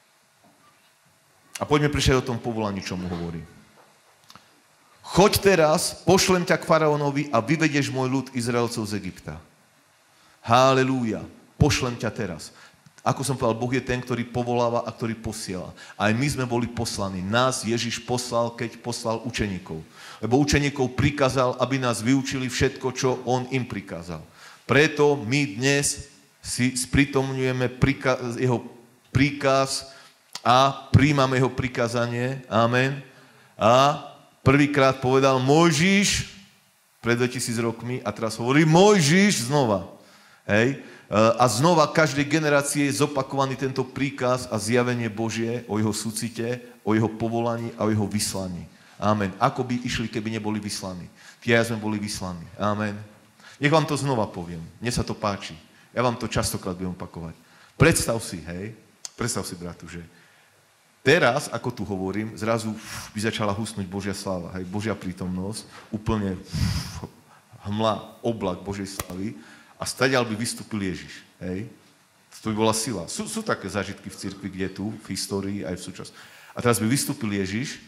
A poďme prečítať o tom povolaní, čo mu hovorí. Choď teraz, pošlem ťa k faraónovi a vyvedieš môj ľud Izraelcov z Egypta. Halelúja. Pošlem ťa teraz. Ako som povedal, Boh je ten, ktorý povoláva a ktorý posiela. Aj my sme boli poslaní. Nás Ježiš poslal, keď poslal učeníkov. Lebo učeníkov prikázal, aby nás vyučili všetko, čo on im prikázal. Preto my dnes si sprítomňujeme príkaz, jeho príkaz a príjmame jeho prikázanie. Amen. A prvýkrát povedal Mojžiš pred dvetisíc rokmi a teraz hovorí Mojžiš znova. Hej. A znova každej generácie je zopakovaný tento príkaz a zjavenie Božie o jeho súcite, o jeho povolaní a o jeho vyslaní. Amen. Ako by išli, keby neboli vyslaní? Tí aj sme boli vyslaní. Amen. Nech vám to znova poviem. Mne sa to páči. Ja vám to častokrát budem opakovať. Predstav si, hej, predstav si, bratu, že teraz, ako tu hovorím, zrazu by začala husnúť Božia sláva, hej, Božia prítomnosť, úplne hmla, oblak Božej slávy, a stadiaľ by vystúpil Ježiš. Hej? To by bola sila. Sú, sú také zážitky v cirkvi, kde tu, v histórii, aj v súčasnosti. A teraz by vystúpil Ježiš,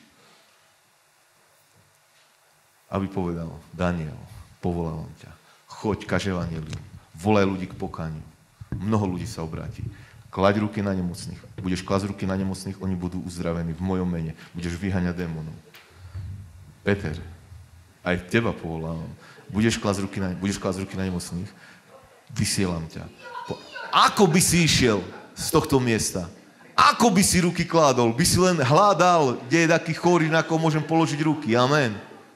aby povedal, Daniel, povolal ťa, choď, kaž evanjelium, volaj ľudí k pokániu. Mnoho ľudí sa obráti. Klaď ruky na nemocných. Budeš klásť ruky na nemocných, oni budú uzdravení v mojom mene. Budeš vyháňať démonov. Peter, aj teba povolávam. Budeš klásť ruky na, budeš klásť ruky na nemocných, vysielam ťa. Po, ako by si išiel z tohto miesta? Ako by si ruky kládol? By si len hľadal, kde je taký chorý, na koho môžem položiť ruky. Amen.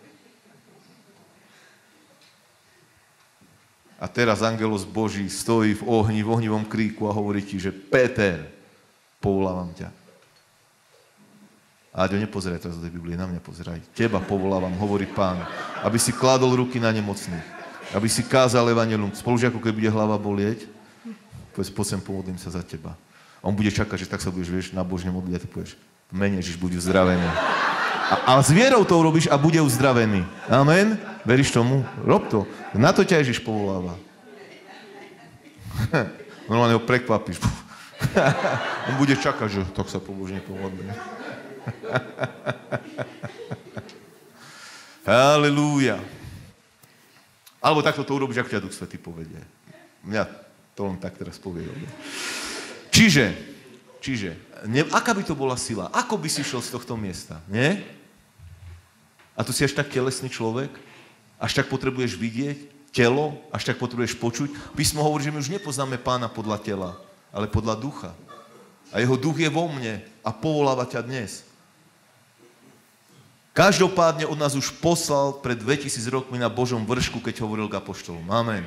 A teraz angelos Boží stojí v ohni, v ohnivom kríku a hovorí ti, že Peter, povolávam ťa. Áďo, nepozeraj teraz do tej Biblie, na mňa pozeraj. Teba povolávam, hovorí Pán, aby si kládol ruky na nemocných, aby si kázal evanjelium. Spolužiaku, keď bude hlava bolieť, povedz, poď sem, pomodlím sa za teba. A on bude čakať, že tak sa budeš, vieš, nabožne modliť a ty povieš, v mene Ježiš, buď uzdravený. A, a s vierou to urobíš a bude uzdravený. Amen? Veríš tomu? Rob to. Na to ťa Ježiš povoláva. Normálne ho prekvapíš. On bude čakať, že tak sa pobožne pomodlí. Halelúja. Alebo takto to urobíš, ako ťa Duch Svätý povedie. Mňa to len tak teraz povie. Čiže, čiže, ne, aká by to bola sila? Ako by si šiel z tohto miesta? Nie? A tu si až tak telesný človek? Až tak potrebuješ vidieť telo? Až tak potrebuješ počuť? Písmo hovorí, že my už nepoznáme Pána podľa tela, ale podľa ducha. A jeho duch je vo mne a povoláva ťa dnes. Každopádne od nás už poslal pred dvetisíc rokmi na Božom vršku, keď hovoril k apoštolom. Amen.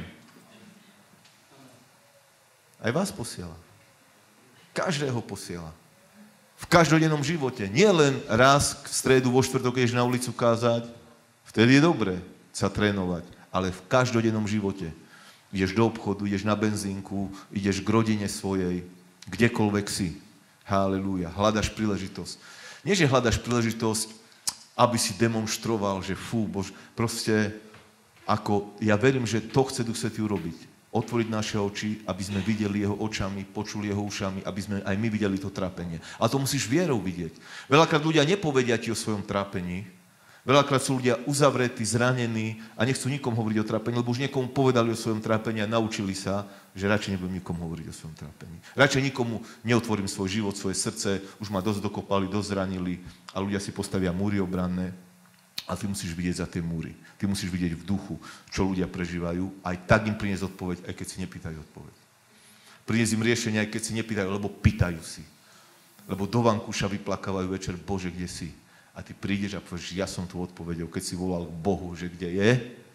Aj vás posiela. Každého posiela. V každodennom živote. Nie len raz v stredu, vo štvrtok ideš na ulicu kázať. Vtedy je dobré sa trénovať. Ale v každodennom živote. Ideš do obchodu, ideš na benzínku, ideš k rodine svojej, kdekoľvek si. Halelúja. Hľadaš príležitosť. Nie, že hľadaš príležitosť, aby si demonstroval, že fú, Bož, proste, ako, ja verím, že to chce Duch Svätý urobiť. Otvoriť naše oči, aby sme videli jeho očami, počuli jeho ušami, aby sme aj my videli to trápenie. A to musíš vierou vidieť. Veľakrát ľudia nepovedia ti o svojom trápení. Veľakrát sú ľudia uzavretí, zranení a nechcú nikomu hovoriť o trápení, lebo už niekomu povedali o svojom trápení a naučili sa, že radšej nebudem nikomu hovoriť o svojom trápení. Radšej nikomu neotvorím svoj život, svoje srdce, už ma dosť dokopali, dosť zranili a ľudia si postavia múry obranné a ty musíš vidieť za tie múry. Ty musíš vidieť v duchu, čo ľudia prežívajú, aj tak im priniesť odpoveď, aj keď si nepýtajú odpoveď. Priniesť im riešenie, aj keď si nepýtajú, lebo pýtajú si. Lebo do vankúša vyplakávajú večer, Bože, kde si? A ty prídeš a povieš, ja som tu odpovedel, keď si volal k Bohu, že kde je?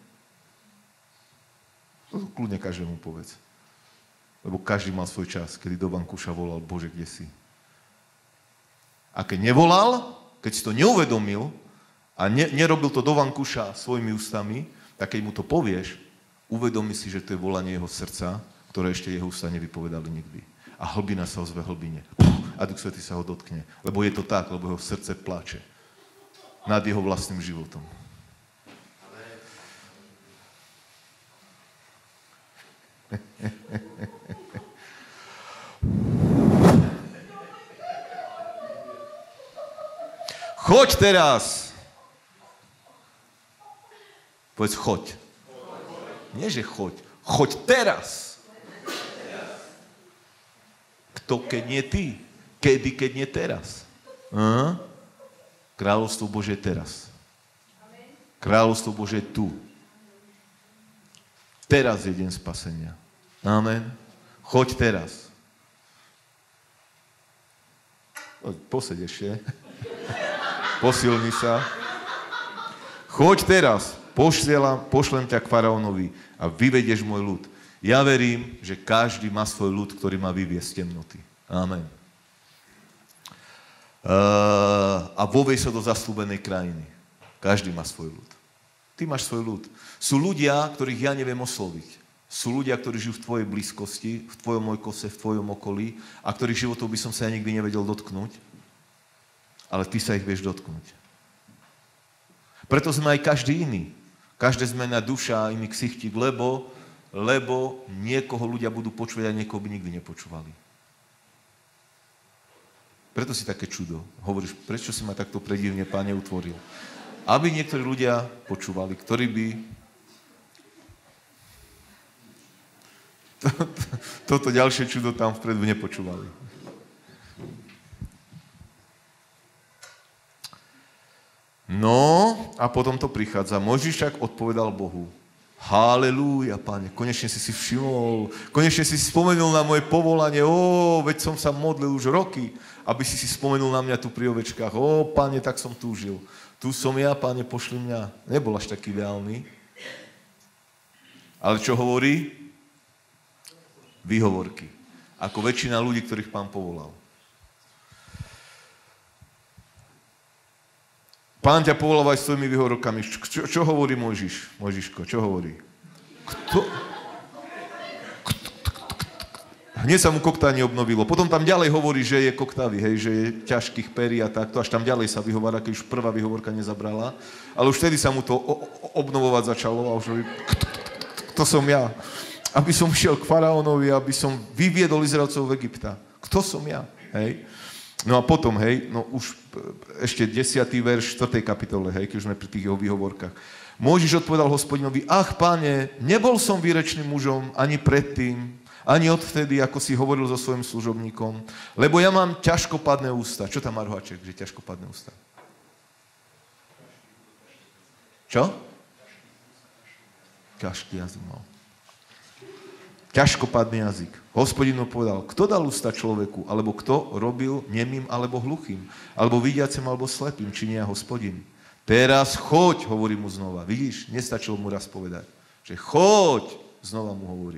To kľudne každému povedz. Lebo každý mal svoj čas, kedy do vankúša volal, Bože, kde si? A keď nevolal, keď si to neuvedomil a ne, nerobil to do vankúša svojimi ústami, tak keď mu to povieš, uvedomí si, že to je volanie jeho srdca, ktoré ešte jeho ústa nevypovedali nikdy. A hlbina sa ozve hlbine. A Duch Svätý sa ho dotkne. Lebo je to tak, lebo jeho srdce pláče nad jeho vlastným životom. Choď teraz. Povedz choď. Nie, že choď. Choď teraz. Kto, keď nie ty? Kedy, keď nie teraz? Aha. Kráľovstvo Božie teraz. Kráľovstvo Božie tu. Teraz je deň spasenia. Amen. Choď teraz. Poseď ešte. Posilni sa. Choď teraz. Pošlem, pošlem ťa k faraónovi a vyvedieš môj ľud. Ja verím, že každý má svoj ľud, ktorý má vyviesť z temnoty. Amen. Uh, a vovej sa do zaslúbenej krajiny. Každý má svoj ľud. Ty máš svoj ľud. Sú ľudia, ktorých ja neviem osloviť. Sú ľudia, ktorí žijú v tvojej blízkosti, v tvojom ojkose, v tvojom okolí a ktorých životov by som sa ja nikdy nevedel dotknúť. Ale ty sa ich vieš dotknúť. Preto sme aj každý iný. Každé zmena duša a iný ksichtík, lebo, lebo niekoho ľudia budú počúvať a niekoho by nikdy nepočúvali. Preto si také čudo. Hovoríš, prečo si ma takto predivne Pán neutvoril? Aby niektorí ľudia počúvali, ktorí by Toto ďalšie čudo tam vpredu nepočúvali. No, a potom to prichádza. Mojžiš však odpovedal Bohu. Halelúja, Pane, konečne si si všimol, konečne si si spomenul na moje povolanie, ó, veď som sa modlil už roky, aby si si spomenul na mňa tu pri ovečkách. Ó, Pane, tak som túžil. Tu som ja, Pane, pošli mňa. Nebol až taký ideálny. Ale čo hovorí? Výhovorky. Ako väčšina ľudí, ktorých Pán povolal. Pán ťa povolal aj svojimi výhovorkami. Čo, čo hovorí Mojžiš? Mojžiško, čo hovorí? Kto? Hneď sa mu koktanie obnovilo. Potom tam ďalej hovorí, že je koktavý, hej, že je ťažkých perí a takto. Až tam ďalej sa vyhovára, keď už prvá výhovorka nezabrala. Ale už vtedy sa mu to obnovovať začalo a už hovorí, kto som ja? Aby som šiel k faraónovi, aby som vyviedol Izraelcov v Egypta. Kto som ja? Hej. No a potom, hej, no už ešte desiatý verš štvrtej kapitole, hej, keď už sme pri tých jeho výhovorkách. Mojžiš odpovedal Hospodinovi, ach, Pane, nebol som výrečným mužom ani predtým, ani odvtedy, ako si hovoril so svojím služobníkom, lebo ja mám ťažkopadné ústa. Čo tam má rohaček, že ťažkopadné ústa? Čo? Ťažký jazyk mal. Ťažkopadný jazyk. Hospodin mu povedal, kto dal ústa človeku, alebo kto robil nemým alebo hluchým, alebo vidiacim alebo slepým, či nie Hospodin. Teraz choď, hovorí mu znova. Vidíš, nestačilo mu raz povedať, že choď, znova mu hovorí.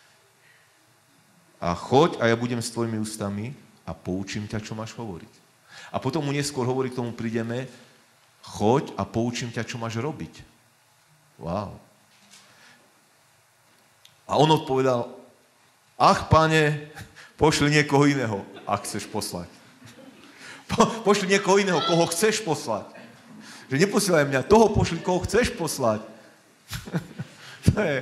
A choď a ja budem s tvojimi ústami a poučím ťa, čo máš hovoriť. A potom mu neskôr hovorí, k tomu prídeme, choď a poučím ťa, čo máš robiť. Wow. A on odpovedal, ach, Pane, pošli niekoho iného, ak chceš poslať. Po, pošli niekoho iného, koho chceš poslať. Že neposielaj mňa, toho pošli, koho chceš poslať. To je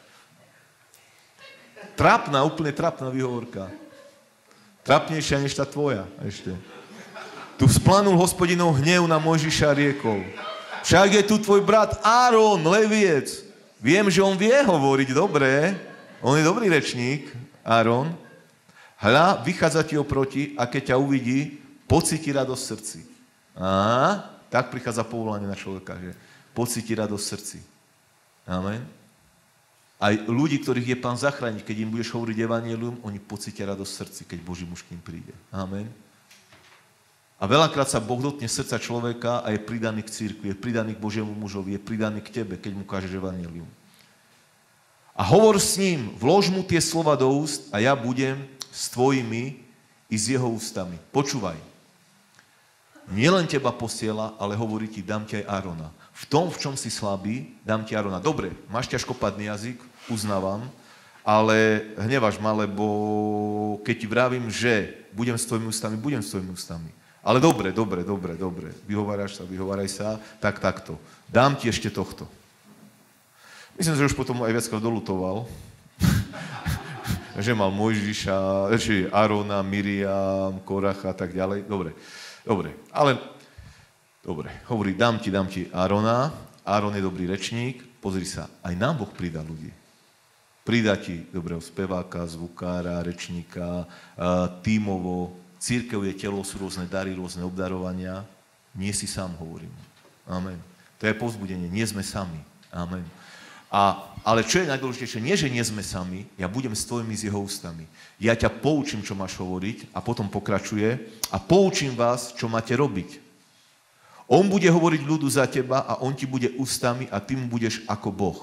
trápna, úplne trápna výhovorka. Trápnejšia než tá tvoja ešte. Tu vzplanul Hospodinov hnev na Mojžiša a riekol. Však je tu tvoj brat Áron, leviec. Viem, že on vie hovoriť dobre. On je dobrý rečník, Áron. Hľa, vychádza ti oproti a keď ťa uvidí, pocíti radosť v srdci. Á, tak prichádza povolanie na človeka, že pocíti radosť v srdci. Amen. Aj ľudí, ktorých je Pán zachrániť, keď im budeš hovoriť evanjelium, oni pocítia radosť v srdci, keď Boží muž k ním príde. Amen. A veľakrát sa Boh dotkne srdca človeka a je pridaný k cirkvi, je pridaný k Božiemu mužovi, je pridaný k tebe, keď mu kážeš evanjelium. A hovor s ním, vlož mu tie slova do úst a ja budem s tvojimi i s jeho ústami. Počúvaj. Nielen teba posiela, ale hovorí ti, dám ti aj Árona. V tom, v čom si slabý, dám ti Árona. Dobre, máš ťažkopadný jazyk, uznávam, ale hnevaš ma, lebo keď ti vravím, že budem s tvojimi ústami, budem s tvojimi ústami. Ale dobre, dobre, dobre, dobre. Vyhováraš sa, vyhováraj sa, tak takto. Dám ti ešte tohto. Myslím, že už potom aj viackrát dolutoval. Že mal Mojžiša, či Arona, Miriam, Koracha a tak ďalej. Dobre, dobre. Ale, dobre, hovorí, dám ti, dám ti Arona. Áron je dobrý rečník. Pozri sa, aj nám Boh pridá ľudí. Pridá ti dobrého speváka, zvukára, rečníka, tímovo. Cirkev je telo, sú rôzne dary, rôzne obdarovania. Nie si sám, hovorím. Amen. To je povzbudenie. Nie sme sami. Amen. A, ale čo je najdôležitejšie? Nie, že nie sme sami, ja budem s tvojimi s jeho ústami. Ja ťa poučím, čo máš hovoriť a potom pokračuje a poučím vás, čo máte robiť. On bude hovoriť ľudu za teba a on ti bude ústami a ty mu budeš ako Boh.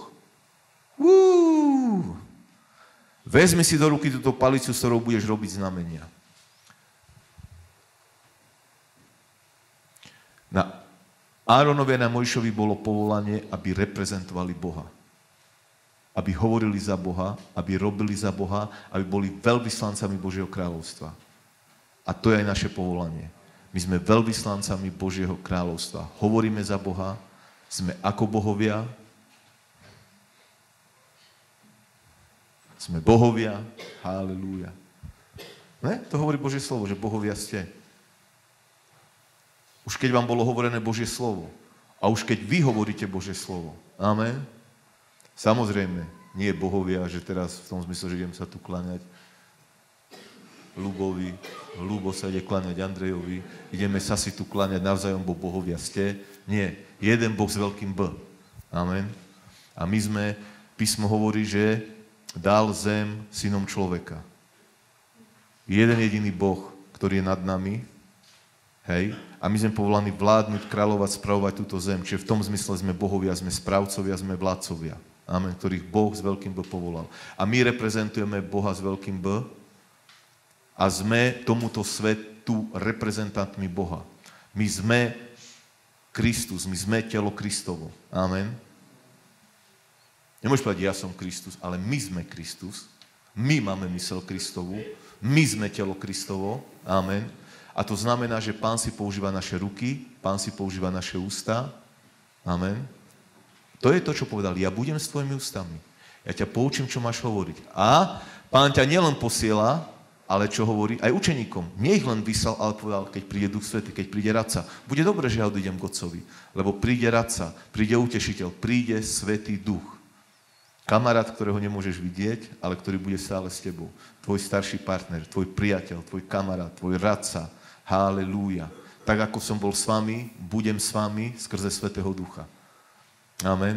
Uú. Vezmi si do ruky túto palicu, s ktorou budeš robiť znamenia. Na Áronovi a na Mojžišovi bolo povolanie, aby reprezentovali Boha. Aby hovorili za Boha, aby robili za Boha, aby boli veľvyslancami Božieho kráľovstva. A to je aj naše povolanie. My sme veľvyslancami Božieho kráľovstva. Hovoríme za Boha, sme ako bohovia, sme bohovia, halelúja. Ne? To hovorí Božie slovo, že bohovia ste. Už keď vám bolo hovorené Božie slovo a už keď vy hovoríte Božie slovo. Amen. Samozrejme, Nie bohovia, že teraz v tom zmysle, že idem sa tu kláňať Ľubovi, Ľubo sa ide kláňať Andrejovi, ideme sa si tu kláňať navzájom, bo bohovia ste. Nie, jeden Boh s veľkým B. Amen. A my sme, písmo hovorí, že dal zem synom človeka. Jeden jediný Boh, ktorý je nad nami, hej, a my sme povolaní vládnuť, kráľovať, spravovať túto zem. Čiže v tom zmysle sme bohovia, sme správcovia, sme vládcovia. Amen, ktorých Boh s veľkým B povolal. A my reprezentujeme Boha s veľkým B a sme tomuto svetu reprezentantmi Boha. My sme Kristus, my sme telo Kristovo. Amen. Nemôžeš povedať, ja som Kristus, ale my sme Kristus. My máme mysel Kristovu. My sme telo Kristovo. Amen. A to znamená, že Pán si používa naše ruky, Pán si používa naše ústa. Amen. To je to, čo povedal. Ja budem s tvojimi ústami. Ja ťa poučím, čo máš hovoriť. A Pán ťa nielen posiela, ale čo hovorí aj učeníkom. Nie ich len vyslal, ale povedal, keď príde Duch Svätý, keď príde radca. Bude dobre, že ja odídem k Otcovi, lebo príde radca, príde utešiteľ, príde Svätý Duch. Kamarát, ktorého nemôžeš vidieť, ale ktorý bude stále s tebou. Tvoj starší partner, tvoj priateľ, tvoj kamarát, tvoj radca. Halelúja. Tak ako som bol s vami, budem s vami skrze Svätého Ducha. Amen.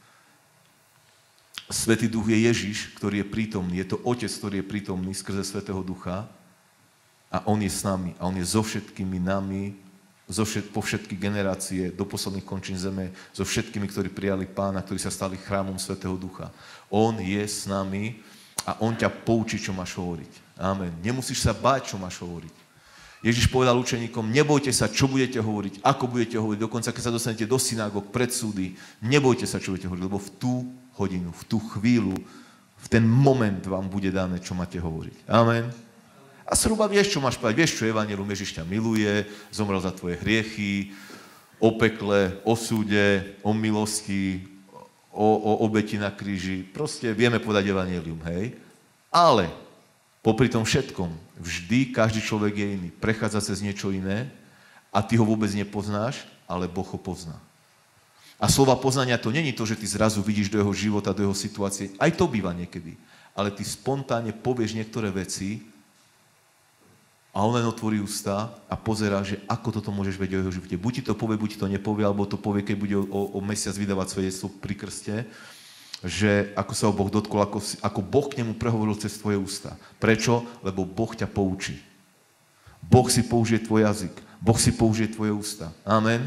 Svätý Duch je Ježiš, ktorý je prítomný. Je to Otec, ktorý je prítomný skrze Svätého Ducha. A On je s nami. A On je so všetkými nami, zo všet, po všetky generácie, do posledných končín zeme, so všetkými, ktorí prijali Pána, ktorí sa stali chrámom Svätého Ducha. On je s nami a On ťa poučí, čo máš hovoriť. Amen. Nemusíš sa báť, čo máš hovoriť. Ježiš povedal učeníkom, nebojte sa, čo budete hovoriť, ako budete hovoriť. Dokonca, keď sa dostanete do synagóg, pred súdy, nebojte sa, čo budete hovoriť, lebo v tú hodinu, v tú chvíľu, v ten moment vám bude dané, čo máte hovoriť. Amen. A zhruba vieš, čo máš povedať. Vieš, čo evanjelium, Ježiš ťa miluje, zomrel za tvoje hriechy, o pekle, o súde, o milosti, o, o obeti na kríži. Proste vieme povedať evanjelium, hej? Ale popri tom všetkom, vždy každý človek je iný. Prechádza cez niečo iné a ty ho vôbec nepoznáš, ale Boh ho pozná. A slova poznania to není to, že ty zrazu vidíš do jeho života, do jeho situácie. Aj to býva niekedy. Ale ty spontánne povieš niektoré veci a on len otvorí ústa a pozerá, že ako toto môžeš vedieť o jeho živote. Buď ti to povie, buď ti to nepovie, alebo to povie, keď bude o, o mesiac vydávať svedectvo pri krste, že ako sa ho Boh dotkol, ako, ako Boh k nemu prehovoril cez tvoje ústa. Prečo? Lebo Boh ťa poučí. Boh si použije tvoj jazyk. Boh si použije tvoje ústa. Amen.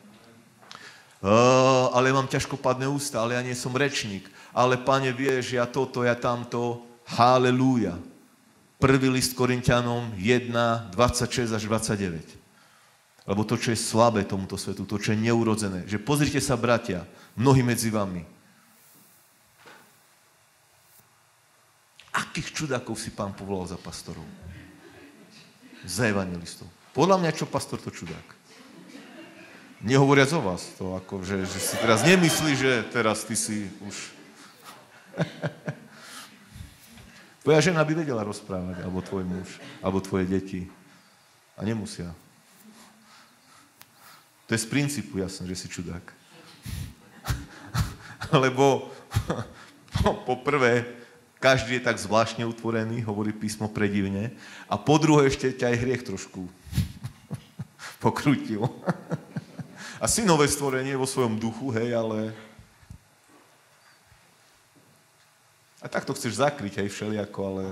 Uh, ale mám ťažkopadné ústa, ale ja nie som rečník. Ale Pane, vieš, ja toto, ja tamto. Halelúja. Prvý list Korinťanom jeden, dvadsaťšesť až dvadsaťdeväť. Lebo to, čo je slabé tomuto svetu, to, čo je neurodzené. Že pozrite sa, bratia, mnohí medzi vami. Akých čudákov si Pán povolal za pastorov? Za evangelistov. Podľa mňa, čo pastor, to čudák. Nehovoriac o vás, to ako, že, že si teraz nemyslí, že teraz ty si už... Tvoja žena by vedela rozprávať, alebo tvoj muž, alebo tvoje deti. A nemusia. To je z princípu jasné, že si čudák. Lebo po prvé, každý je tak zvláštne utvorený, hovorí písmo predivne, a po druhé ešte ťa aj hriech trošku pokrútil. A si nové stvorenie vo svojom duchu, hej, ale... A tak to chceš zakryť, hej, všelijako, ale...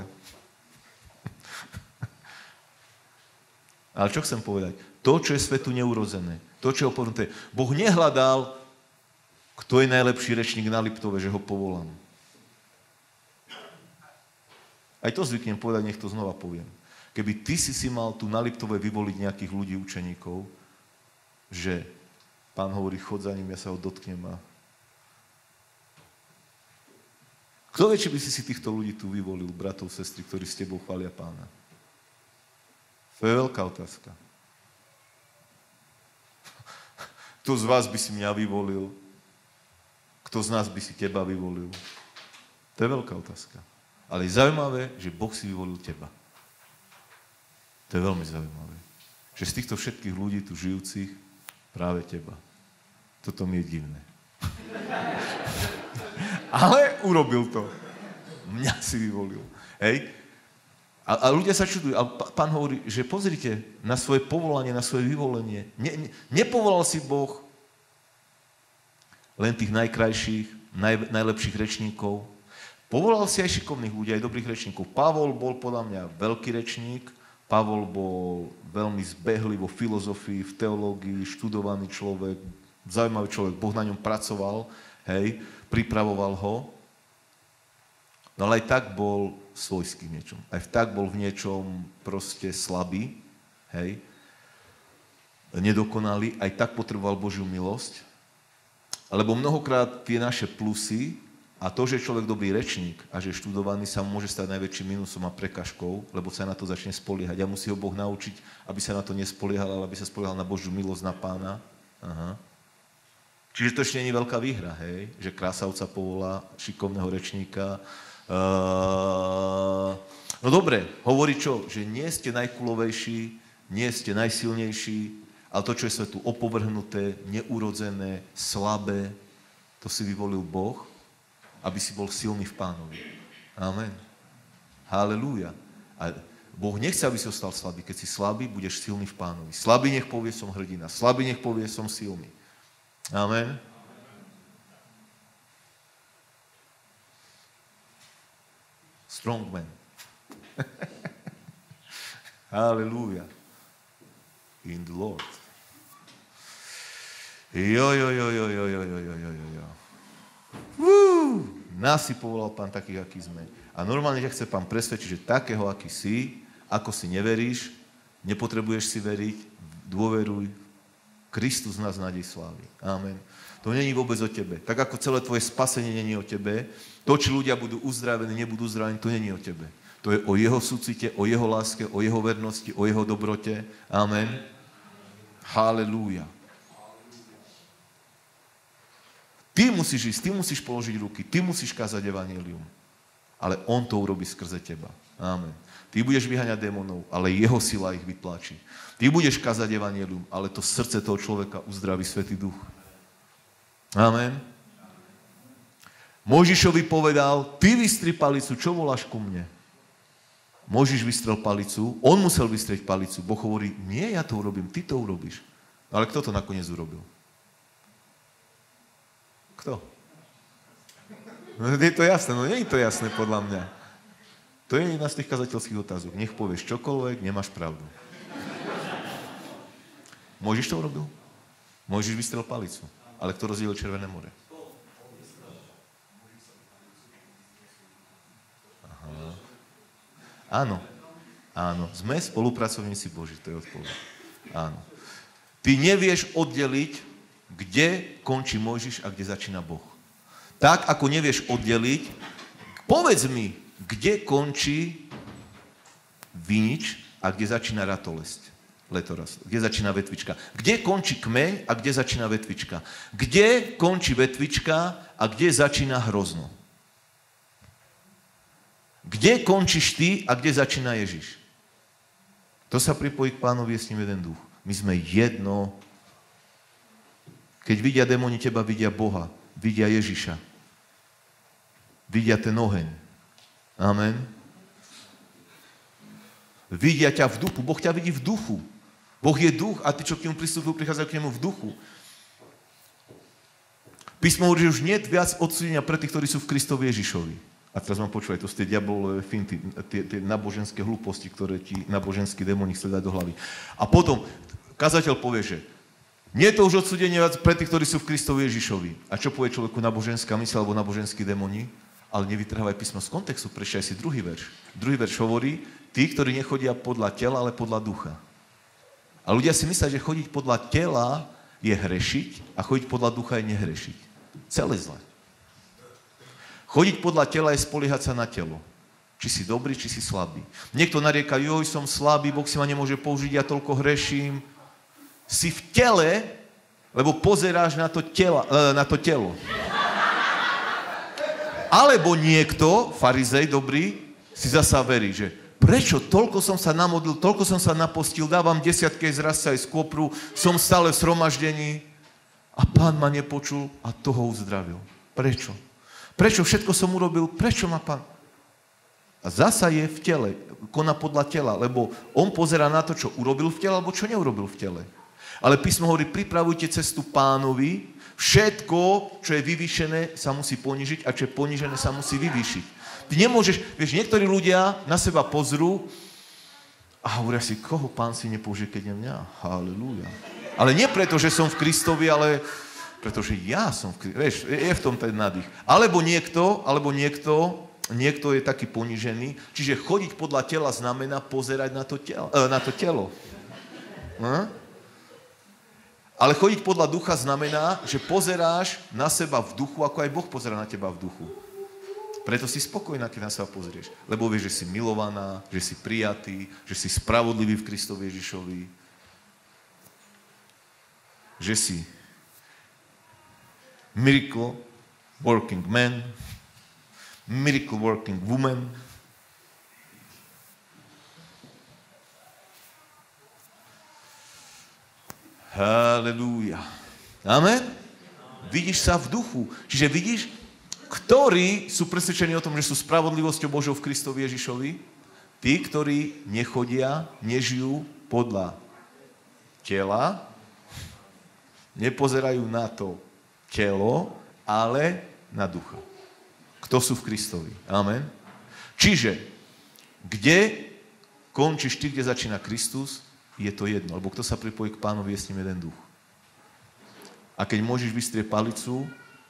Ale čo chcem povedať? To, čo je svetu neurozené, to, čo je opovrhnuté. Boh nehľadal, kto je najlepší rečník na Liptove, že ho povolám. Aj to zvyknem povedať, nech to znova poviem. Keby ty si si mal tu na Liptove vyvoliť nejakých ľudí, učeníkov, že Pán hovorí, chod za ním, ja sa ho dotknem a... Kto vie, či by si si týchto ľudí tu vyvolil, bratov, sestry, ktorí s tebou chvália Pána? To je veľká otázka. Kto z vás by si mňa vyvolil? Kto z nás by si teba vyvolil? To je veľká otázka. Ale je zaujímavé, že Boh si vyvolil teba. To je veľmi zaujímavé. Že z týchto všetkých ľudí tu žijúcich práve teba. Toto mi je divné. Ale urobil to. Mňa si vyvolil. Hej? A, a ľudia sa čudujú. A pán hovorí, že pozrite na svoje povolanie, na svoje vyvolenie. Ne, ne, nepovolal si Boh len tých najkrajších, naj, najlepších rečníkov. Povolal si aj šikovných ľudí, aj dobrých rečníkov. Pavol bol podľa mňa veľký rečník. Pavol bol veľmi zbehlý vo filozofii, v teológii, študovaný človek, zaujímavý človek. Boh na ňom pracoval, hej, pripravoval ho. No ale aj tak bol svojský v niečom. Aj tak bol v niečom proste slabý, hej, nedokonalý. Aj tak potreboval Božiu milosť. Lebo mnohokrát tie naše plusy a to, že je človek dobrý rečník a že je študovaný, sa môže stať najväčším minusom a prekažkou, lebo sa na to začne spoliehať. A musí ho Boh naučiť, aby sa na to nespoliehal, ale aby sa spoliehal na Božiu milosť, na Pána. Aha. Čiže to ešte nie je veľká výhra, hej? Že krásavca povolá šikovného rečníka. Uh... No dobre, hovorí čo? Že nie ste najkulovejší, nie ste najsilnejší, ale to, čo je svetu opovrhnuté, neurodzené, slabé, to si vyvolil Boh, aby si bol silný v Pánovi. Amen. Halelúja. A Boh nechce, aby si ostal slabý. Keď si slabý, budeš silný v Pánovi. Slabý nech povie, som hrdina. Slabý nech povie, som silný. Amen. Strong man. Halelúja. In the Lord. Jo, jo, jo, jo, jo, jo, jo, jo, jo, jo. Woo! Nás si povolal Pán takých, aký sme. A normálne ťa chce Pán presvedčiť, že takého, aký si, ako si neveríš, nepotrebuješ si veriť, dôveruj. Kristus nás nádej slávy. Amen. To není vôbec o tebe. Tak ako celé tvoje spasenie není o tebe, to, či ľudia budú uzdravení, nebudú uzdravení, to není o tebe. To je o jeho súcite, o jeho láske, o jeho vernosti, o jeho dobrote. Amen. Halelúja. Ty musíš ísť, ty musíš položiť ruky, ty musíš kázať evanjelium. Ale on to urobí skrze teba. Amen. Ty budeš vyháňať démonov, ale jeho sila ich vytlačí. Ty budeš kázať evanjelium, ale to srdce toho človeka uzdraví Svätý Duch. Amen. Mojžišovi povedal, ty vystri palicu, čo voláš ku mne? Mojžiš vystrel palicu, on musel vystrieť palicu. Boh hovorí, nie, ja to urobím, ty to urobíš. Ale kto to nakoniec urobil? Kto? No, je to jasné, no nie je to jasné podľa mňa. To je jedna z tých kazateľských otázok. Nech povieš čokoľvek, nemáš pravdu. Mojžiš to urobil? Mojžiš vystrel palicu. Ale kto rozdielil Červené more? Aha. Áno. Áno. Sme spolupracovníci Boží, to je odpoveď. Áno. Ty nevieš oddeliť, kde končí Mojžiš a kde začína Boh. Tak, ako nevieš oddeliť, povedz mi, kde končí vinič a kde začína ratolesť, letorast, kde začína vetvička. Kde končí kmeň a kde začína vetvička. Kde končí vetvička a kde začína hrozno. Kde končíš ty a kde začína Ježiš. To sa pripojí k Pánovi, je s ním jeden duch. My sme jedno. Keď vidia démoni teba, vidia Boha, vidia Ježiša. Vidia ten oheň. Amen. Vidia ťa v duchu. Boh ťa vidí v duchu. Boh je duch a ty, čo k nemu pristúpil, prichádzajú k nemu v duchu. Písmo hovorí, že už nie je viac odsúdenia pre tých, ktorí sú v Kristovi Ježišovi. A teraz mám počúvať, to sú tie diabolové finty, tie, tie naboženské hlúposti, ktoré ti naboženskí démoni chceli dať do hlavy. A potom kazateľ povie, že nie je to už odsúdenie pre tých, ktorí sú v Kristovi Ježišovi. A čo povie človeku naboženská mysl alebo naboženskí démoni? Ale nevytrhávaj písmo z kontextu, prečítaj si druhý verš. Druhý verš hovorí, tí, ktorí nechodia podľa tela, ale podľa ducha. A ľudia si myslia, že chodiť podľa tela je hrešiť a chodiť podľa ducha je nehrešiť. Celé zle. Chodiť podľa tela je spoliehať sa na telo. Či si dobrý, či si slabý. Niekto narieka, joj, som slabý, Boh si ma nemôže použiť, ja toľko hreším. Si v tele, lebo pozeráš na to, tela, na to telo. Alebo niekto, farizej dobrý, si zasa verí, že prečo? Toľko som sa namodlil, toľko som sa napostil, dávam desiatke zrasca aj z kopru, som stále v zhromaždení a Pán ma nepočul a toho uzdravil. Prečo? Prečo všetko som urobil? Prečo ma Pán... A zasa je v tele, koná podľa tela, lebo on pozerá na to, čo urobil v tele, alebo čo neurobil v tele. Ale písmo hovorí, pripravujte cestu Pánovi, všetko, čo je vyvýšené, sa musí ponížiť a čo je ponížené, sa musí vyvýšiť. Ty nemôžeš, vieš, niektorí ľudia na seba pozrú a hovoria si, koho Pán si nepoužije, keď nie mňa? Halelúja. Ale nie preto, že som v Kristovi, ale pretože ja som v Kristovi. Vieš, je v tom ten nádych. Alebo niekto, alebo niekto, niekto je taký ponížený, čiže chodiť podľa tela znamená pozerať na to telo. Na to telo. Hm? Ale chodiť podľa ducha znamená, že pozeráš na seba v duchu, ako aj Boh pozerá na teba v duchu. Preto si spokojná, keď na seba pozrieš. Lebo vieš, že si milovaná, že si prijatý, že si spravodlivý v Kristovi Ježišovi. Že si miracle working man, miracle working woman. Halelúja. Amen? Vidíš sa v duchu. Čiže vidíš, ktorí sú presvedčení o tom, že sú spravodlivosťou Božou v Kristovi Ježišovi? Tí, ktorí nechodia, nežijú podľa tela, nepozerajú na to telo, ale na ducha. Kto sú v Kristovi. Amen? Čiže, kde končíš ty, kde začína Kristus, je to jedno. Lebo kto sa pripojí k Pánovi, je s ním jeden duch. A keď môžeš vystrieť palicu,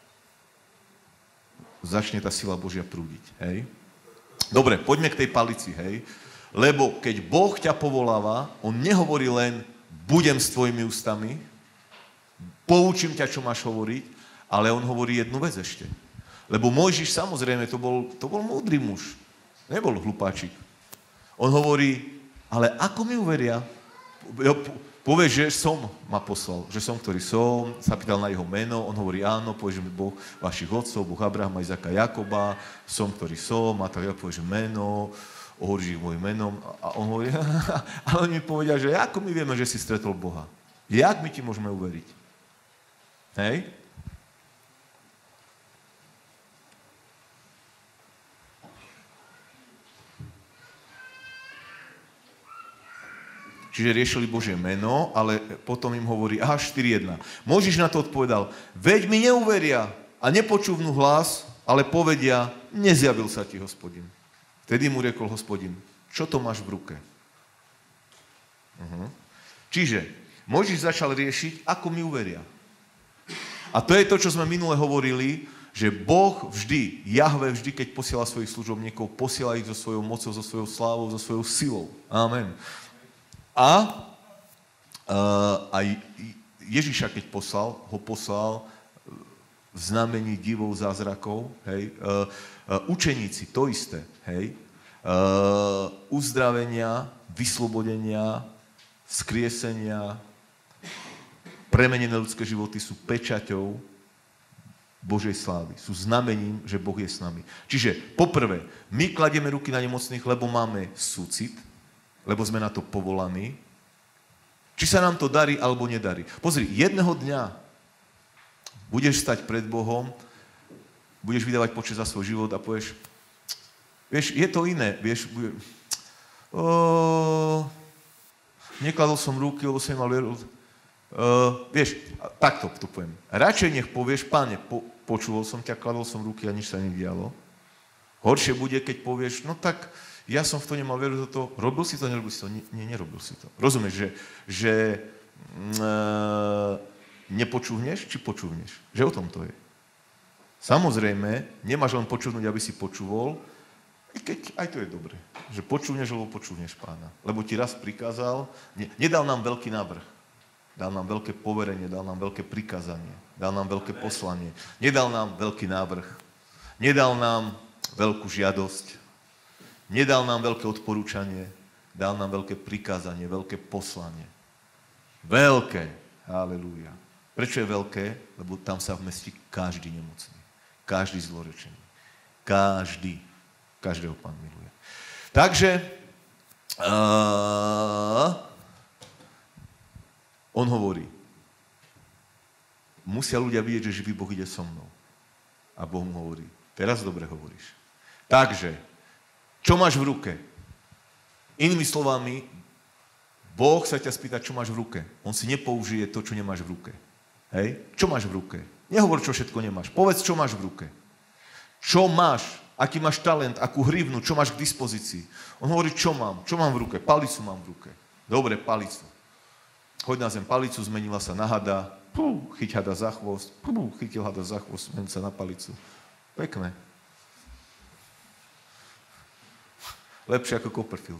začne tá sila Božia prúdiť. Hej? Dobre, poďme k tej palici. Hej? Lebo keď Boh ťa povoláva, on nehovorí len budem s tvojimi ústami, poučím ťa, čo máš hovoriť, ale on hovorí jednu vec ešte. Lebo Mojžiš, samozrejme, to bol, to bol múdry muž. Nebol hlupáčik. On hovorí, ale ako mi uveria? Povie, že som ma poslal, že som, ktorý som, sa pýtal na jeho meno, on hovorí áno, povie, že Boh vašich otcov, Boh Abrahama, Izaka, Jakoba, som, ktorý som, a tak ja povie, že meno, ohoríš ich môjim menom, a on hovorí, ale oni mi povedia, že ako my vieme, že si stretol Boha? Jak my ti môžeme uveriť? Hej? Čiže riešili Božie meno, ale potom im hovorí, aha, štyri jedna. Mojžiš na to odpovedal, veď mi neuveria a nepočúvnu hlas, ale povedia, nezjavil sa ti Hospodin. Vtedy mu riekol Hospodin, čo to máš v ruke? Uh-huh. Čiže Mojžiš začal riešiť, ako mi uveria. A to je to, čo sme minule hovorili, že Boh vždy, Jahve vždy, keď posiela svojich služobníkov, posiela ich so svojou mocou, so svojou slávou, so svojou silou. Amen. A uh, aj Ježiša, keď poslal, ho poslal v znamení divov, zázrakov, hej, uh, uh, učeníci, to isté, hej, uh, uzdravenia, vyslobodenia, vzkriesenia, premenené ľudské životy sú pečaťou Božej slávy. Sú znamením, že Boh je s nami. Čiže, poprvé, my kladieme ruky na nemocných, lebo máme súcit, lebo sme na to povolaní. Či sa nám to darí, alebo nedarí. Pozri, jedného dňa budeš stať pred Bohom, budeš vydávať počet za svoj život a povieš, vieš, je to iné, vieš, bude, o, nekladol som ruky, lebo som mal vieru. Uh, vieš, takto to poviem. Radšej nech povieš, Páne, po, počul som ťa, kladol som ruky a nič sa nedialo. Horšie bude, keď povieš, no tak ja som v to nemal veru do toho, robil si to, nerobil si to? Nie, nie nerobil si to. Rozumieš, že, že uh, nepočúhneš, či počúhneš? Že o tom to je. Samozrejme, nemáš len počúvnuť, aby si počúval, i keď aj to je dobre. Že počúhneš, lebo počúhneš Pána. Lebo ti raz prikázal, ne, nedal nám veľký návrh. Dal nám veľké poverenie, dal nám veľké prikázanie, dal nám veľké poslanie. Nedal nám veľký návrh. Nedal nám veľkú žiadosť. Nedal nám veľké odporúčanie, dal nám veľké prikázanie, veľké poslanie. Veľké. Halelúja. Prečo je veľké? Lebo tam sa vmestí každý nemocný. Každý zlorečený. Každý. Každého Pán miluje. Takže uh, on hovorí, musia ľudia vidieť, že živý Boh ide so mnou. A Boh mu hovorí, Teraz dobre hovoríš. Takže, čo máš v ruke? Inými slovami, Boh sa ťa spýta, čo máš v ruke. On si nepoužije to, čo nemáš v ruke. Hej? Čo máš v ruke? Nehovor, čo všetko nemáš. Povedz, čo máš v ruke. Čo máš? Aký máš talent? Akú hrivnu? Čo máš k dispozícii? On hovorí, čo mám? Čo mám v ruke? Palicu mám v ruke. Dobre, palicu. Hoď na zem palicu, zmenila sa na hada. Pú, chyť hada za chvost. Pú, chytil hada za chvost, zmenil sa na palicu. Pekné. Lepšie ako Copperfield.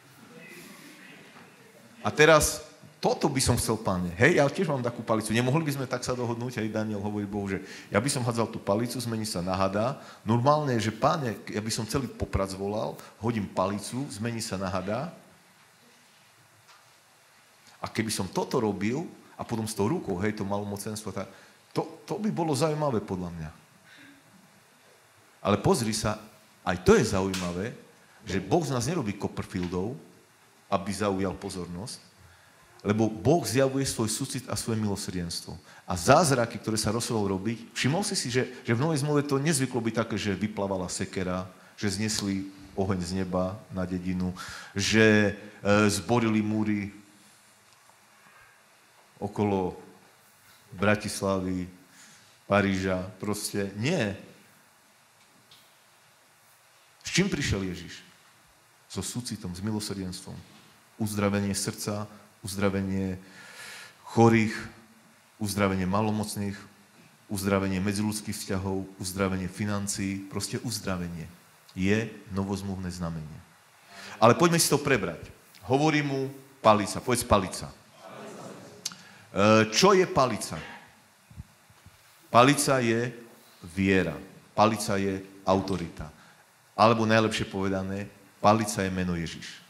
A teraz, toto by som chcel, Pane. Hej, ja tiež mám takú palicu. Nemohli by sme tak sa dohodnúť? Aj Daniel hovorí Bohu, že ja by som hádzal tú palicu, zmení sa na hada. Normálne je, že Pane, ja by som celý poprad zvolal, hodím palicu, zmení sa na hada. A keby som toto robil, a potom s tou rukou, hej, to malomocenstvo, tá, to, to by bolo zaujímavé podľa mňa. Ale pozri sa, aj to je zaujímavé, že Boh z nás nerobí Copperfieldov, aby zaujal pozornosť, lebo Boh zjavuje svoj súcit a svoje milosrdenstvo. A zázraky, ktoré sa rozhodol robiť, všimol si si, že, že v Novej zmluve to nezvyklo byť také, že vyplavala sekera, že znesli oheň z neba na dedinu, že e, zborili múry okolo Bratislavy, Paríža, proste nie. S čím prišiel Ježiš? So súcitom, s milosrdenstvom. Uzdravenie srdca, uzdravenie chorých, uzdravenie malomocných, uzdravenie medziľudských vzťahov, uzdravenie financií, proste uzdravenie. Je novozmluvné znamenie. Ale poďme si to prebrať. Hovorí mu palica. Povedz palica. Čo je palica? Palica je viera. Palica je autorita. Alebo najlepšie povedané, palica je meno Ježiš.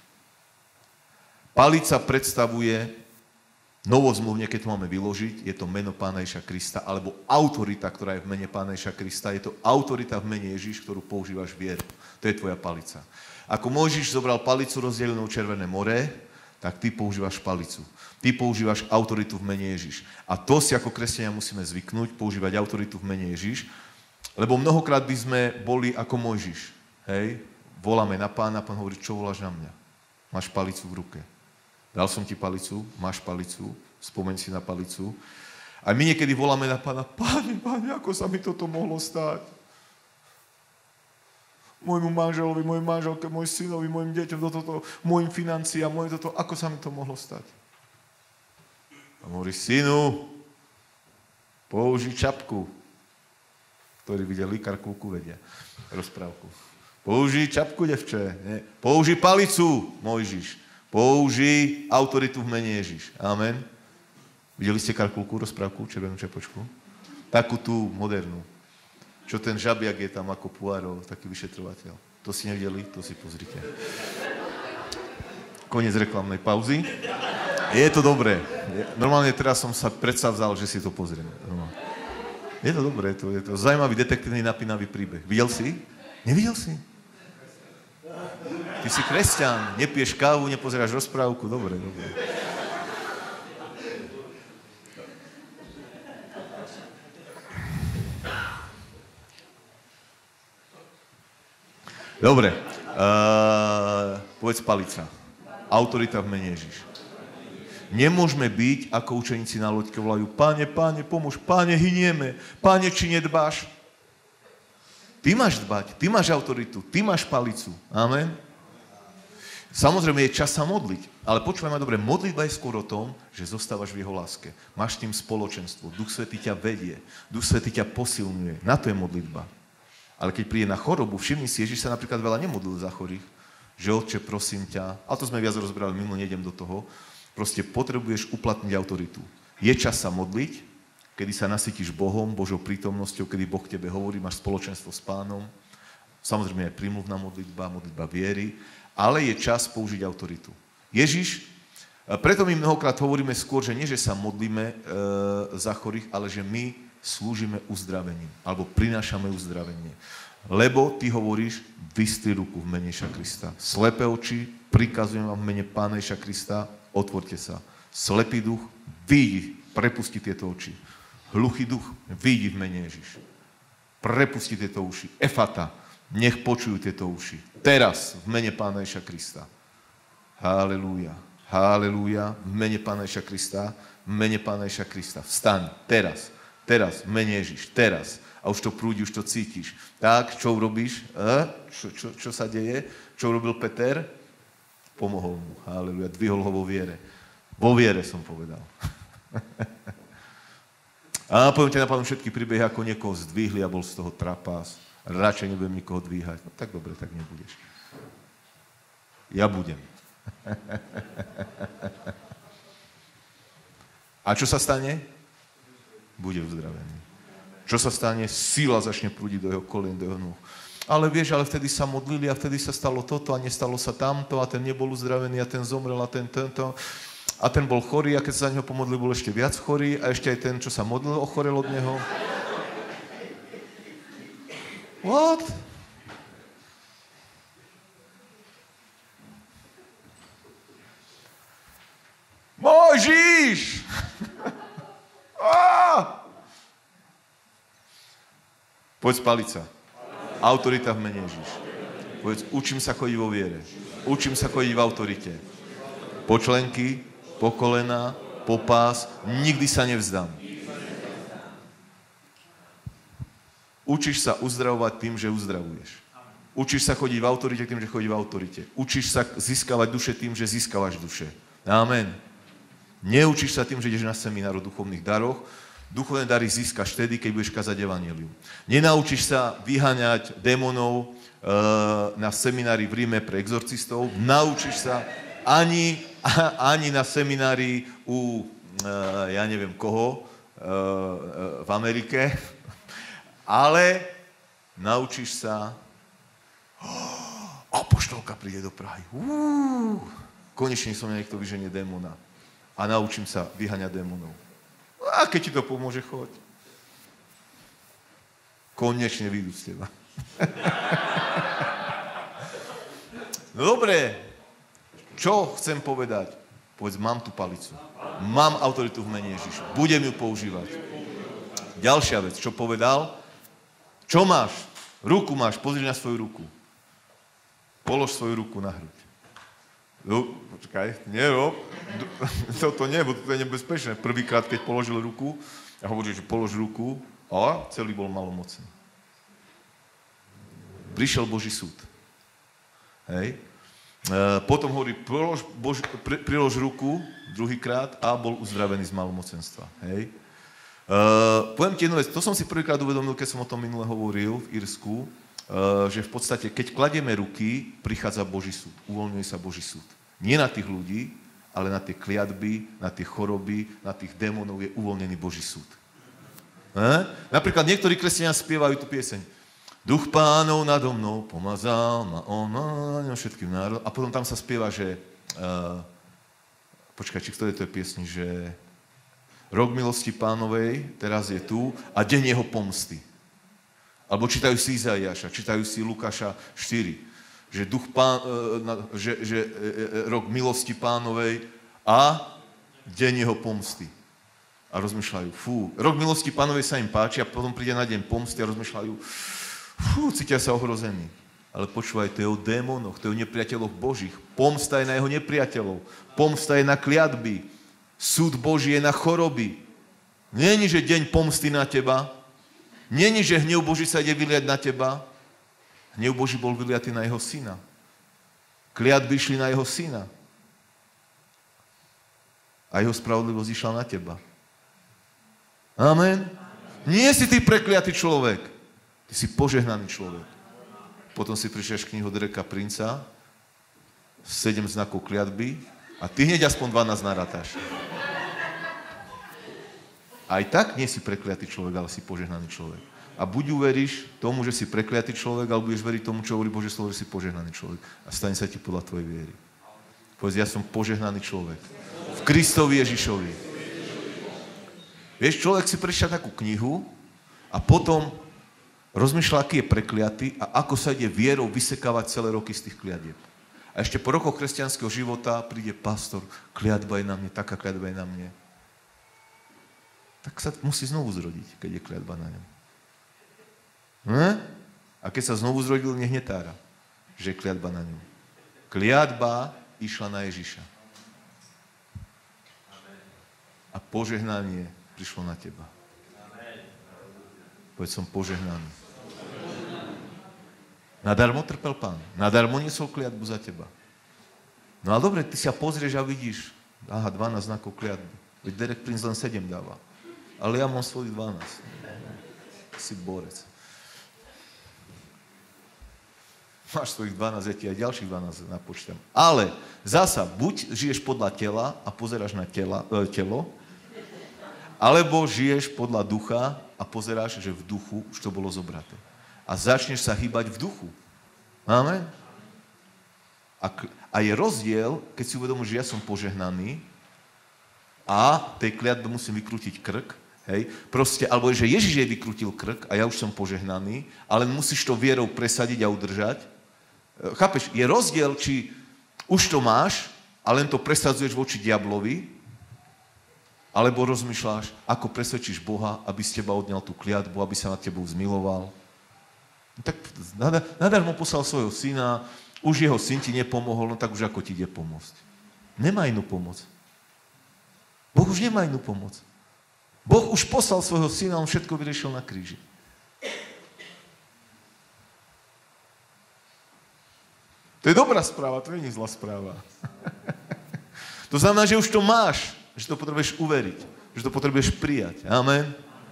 Palica predstavuje novozmluvne, keď to máme vyložiť, je to meno Pána Ježiša Krista, alebo autorita, ktorá je v mene Pána Ježiša Krista. Je to autorita v mene Ježiš, ktorú používaš vieru. To je tvoja palica. Ako Mojžiš zobral palicu rozdelenú Červené more, tak ty používaš palicu. Ty používaš autoritu v mene Ježiš. A to si ako kresťania musíme zvyknúť, používať autoritu v mene Ježiš, lebo mnohokrát by sme boli ako Mojžiš. Hej? Voláme na Pána, Pán hovorí, čo voláš na mňa? Máš palicu v ruke. Dal som ti palicu, máš palicu, spomeň si na palicu. A my niekedy voláme na Pána, Páne, Páne, ako sa mi toto mohlo stať? Môjmu manželovi, mojej manželke, môj synovi, mojim deťom, do toto, mojim financiám, moje toto, ako sa mi to mohlo stať? A hovorí, synu, použij čapku, ktorý videl líkar, kulku vedia, rozprávku. Použij čapku, devče, nie? Použij palicu, Mojžiš. Použij autoritu v mene Ježiš. Amen. Videli ste Karkulku, rozprávku, červenú čapočku? Takú tú modernú. Čo ten žabiak je tam ako Poirot, taký vyšetrovateľ. To si nevideli? To si pozrite. Koniec reklamnej pauzy. Je to dobré. Normálne teraz som sa predsavzal, že si to pozrieme. Je to dobré, to je to zaujímavý, detektívny, napínavý príbeh. Videl si? Nevidel si? Ty si kresťan, nepiješ kávu, nepozeráš rozprávku. Dobre, dobre. Dobre. Uh, povedz palica. Autorita v mene Ježiš. Nemôžeme byť ako učeníci na loďke, volajú, Páne, Páne, pomôž, Páne, hynieme, Páne, či nedbáš? Ty máš dbať, ty máš autoritu, ty máš palicu. Amen. Samozrejme je čas sa modliť, ale počúvaj ma dobre, modlitba je skôr o tom, že zostávaš v jeho láske. Máš tým spoločenstvo, Duch Svätý ťa vedie, Duch Svätý ťa posilňuje. Na to je modlitba. Ale keď príde na chorobu, všimni si, Ježiš sa napríklad veľa nemodlil za chorých, že Otče, prosím ťa, a to sme viac rozbrali, minulý nejdem do toho, proste potrebuješ uplatniť autoritu. Je čas sa modliť, kedy sa nasytíš Bohom, Božou prítomnosťou, kedy Boh k tebe hovorí, máš spoločenstvo s Pánom, samozrejme aj prímluvná modlitba, modlitba viery, ale je čas použiť autoritu. Ježiš, preto my mnohokrát hovoríme skôr, že nie, že sa modlíme e, za chorých, ale že my slúžime uzdravením, alebo prinášame uzdravenie. Lebo ty hovoríš, vystri ruku v mene Ježiša Krista. Slepé oči, prikazujem vám v mene Pána Ježiša Krista, otvorte sa. Slepý duch, vyjdi, prepusti tieto oči. Hluchý duch, vyjdi v mene Ježiš. Prepusti tieto uši. Efata. Nech počujú tieto uši. Teraz, v mene Pána Ježiša Krista. Halelúja. Halelúja. V mene Pána Ježiša Krista. V mene Pána Ježiša Krista. Vstaň. Teraz. Teraz. V mene Ježiš. Teraz. A už to prúdi, už to cítiš. Tak, čo urobíš? E? Čo, čo, čo sa deje? Čo urobil Peter? Pomohol mu. Halelúja. Dvihol ho vo viere. Vo viere som povedal. A poviem ti napadnú všetky príbehy, ako niekoho zdvihli a bol z toho trapás. Radšej nebudem nikoho dvíhať. No tak dobre, tak nebudeš. Ja budem. A čo sa stane? Bude uzdravený. Čo sa stane? Sila začne prúdiť do jeho kolien, do jeho nôh. Ale vieš, ale vtedy sa modlili a vtedy sa stalo toto a nestalo sa tamto a ten nebol uzdravený a ten zomrel a ten tento. A ten bol chorý a keď sa za neho pomodlil, bol ešte viac chorý a ešte aj ten, čo sa modlil, ochorel od neho. What? Mojžiš! Povedz palica. Autorita v mene Ježiš. Povedz, učím sa chodiť vo viere. Učím sa chodiť v autorite. Po členky, po kolena, po pás, nikdy sa nevzdám. Učíš sa uzdravovať tým, že uzdravuješ. Učíš sa chodiť v autorite tým, že chodíš v autorite. Učíš sa získavať duše tým, že získavaš duše. Amen. Neučíš sa tým, že ideš na seminár o duchovných daroch. Duchovné dary získaš vtedy, keď budeš kázať evanjelium. Nenaučíš sa vyháňať démonov e, na seminári v Ríme pre exorcistov. Naučíš sa ani, ani na seminári u, e, ja neviem koho, e, e, v Amerike, ale naučíš sa, oh, apoštolka príde do Prahy. Uú, konečne som niekto vyženie démona. A naučím sa vyháňať démonov. A keď ti to pomôže, choď. Konečne vyjdú z teba. No dobre, čo chcem povedať? Povedz, mám tú palicu. Mám autoritu v mene Ježiša. Budem ju používať. Ďalšia vec, čo povedal? Čo máš? Ruku máš, pozri na svoju ruku. Polož svoju ruku na hruď. No, počkaj, nerob. Toto nie, bo to je nebezpečné. Prvýkrát, keď položil ruku, a hovorí, že polož ruku, a celý bol malomocný. Prišiel Boží súd. Hej. E, potom hovorí, prilož, Bož, pri, prilož ruku, druhýkrát, a bol uzdravený z malomocenstva. Hej. E, poviem ti jednu vec, to som si prvýkrát uvedomil, keď som o tom minule hovoril v Írsku, Uh, že v podstate, keď kladieme ruky, prichádza Boží súd. Uvoľňuje sa Boží súd. Nie na tých ľudí, ale na tie kliatby, na tie choroby, na tých démonov je uvoľnený Boží súd. Eh? Napríklad niektorí kresťania spievajú tú pieseň. Duch Pánov nado mnou pomazal ma on na všetkým národom. A potom tam sa spieva, že... Uh, počkaj, či kto je to piesni, že... Rok milosti Pánovej teraz je tu a deň jeho pomsty. Alebo čítajú si Izaiáša, čítajú si Lukáša štyri, že, duch pán, že, že rok milosti Pánovej a deň jeho pomsty. A rozmýšľajú, fú, rok milosti Pánovej sa im páči a potom príde na deň pomsty a rozmýšľajú, fú, cítia sa ohrození. Ale počúvaj, to je o démonoch, to je o nepriateľoch Božích. Pomsta je na jeho nepriateľov. Pomsta je na kliatby. Súd Boží je na choroby. Není, že deň pomsty na teba. Není, že hnev Boží sa ide vyliať na teba. Hnev Boží bol vyliatý na jeho syna. Kliatby išli na jeho syna. A jeho spravodlivosť išla na teba. Amen. Nie si ty prekliatý človek. Ty si požehnaný človek. Potom si prečítaš knihu Dereka Princa, sedem znakov kliatby a ty hneď aspoň dvanásť narátaš. Aj tak nie si prekliatý človek, ale si požehnaný človek. A buď uveríš tomu, že si prekliatý človek, alebo budeš veriť tomu, čo hovorí Božie slovo, že si požehnaný človek. A stane sa ti podľa tvojej viery. Povedz, ja som požehnaný človek. V Kristovi Ježišovi. Vieš, človek si prečíta takú knihu a potom rozmýšľa, aký je prekliatý a ako sa ide vierou vysekávať celé roky z tých kliatieb. A ešte po rokoch kresťanského života príde pastor, kliatba je na mne, taká kliatba je na mne. Tak sa musí znovu zrodiť, keď je kliatba na ňom. Hm? A keď sa znovu zrodil, nech netára, že je kliatba na ňu. Kliatba išla na Ježiša. A požehnanie prišlo na teba. Povedz, som požehnaný. Nadarmo trpel Pán. Nadarmo niesol kliatbu za teba. No ale dobre, ty sa pozrieš a vidíš, aha, dvanásť znakov kliatby. Veď Derek Prince len sedem dáva. Ale ja mám svojich dvanásť. Si borec. Máš svojich dvanásť, ja ti aj ďalších dvanásť napočítam. Ale zasa, buď žiješ podľa tela a pozeráš na tela, e, telo, alebo žiješ podľa ducha a pozeráš, že v duchu už to bolo zobraté. A začneš sa hýbať v duchu. Amen? A, a je rozdiel, keď si uvedomíš, že ja som požehnaný a tej kliatbe musím vykrútiť krk, hej, proste, alebo že Ježiš jej vykrutil krk a ja už som požehnaný, ale musíš to vierou presadiť a udržať. Chápeš, je rozdiel, či už to máš a len to presadzuješ voči diablovi, alebo rozmýšľaš, ako presvedčíš Boha, aby z teba odňal tú kliatbu, aby sa nad tebou zmiloval. No tak nadarmo poslal svojho syna, už jeho syn ti nepomohol, no tak už ako ti ide pomôcť. Nemá inú pomoc. Boh už nemá inú pomoc. Boh už poslal svojho syna, on všetko vyriešil na kríži. To je dobrá správa, to nie je zlá správa. To znamená, že už to máš, že to potrebuješ uveriť, že to potrebuješ prijať. Amen.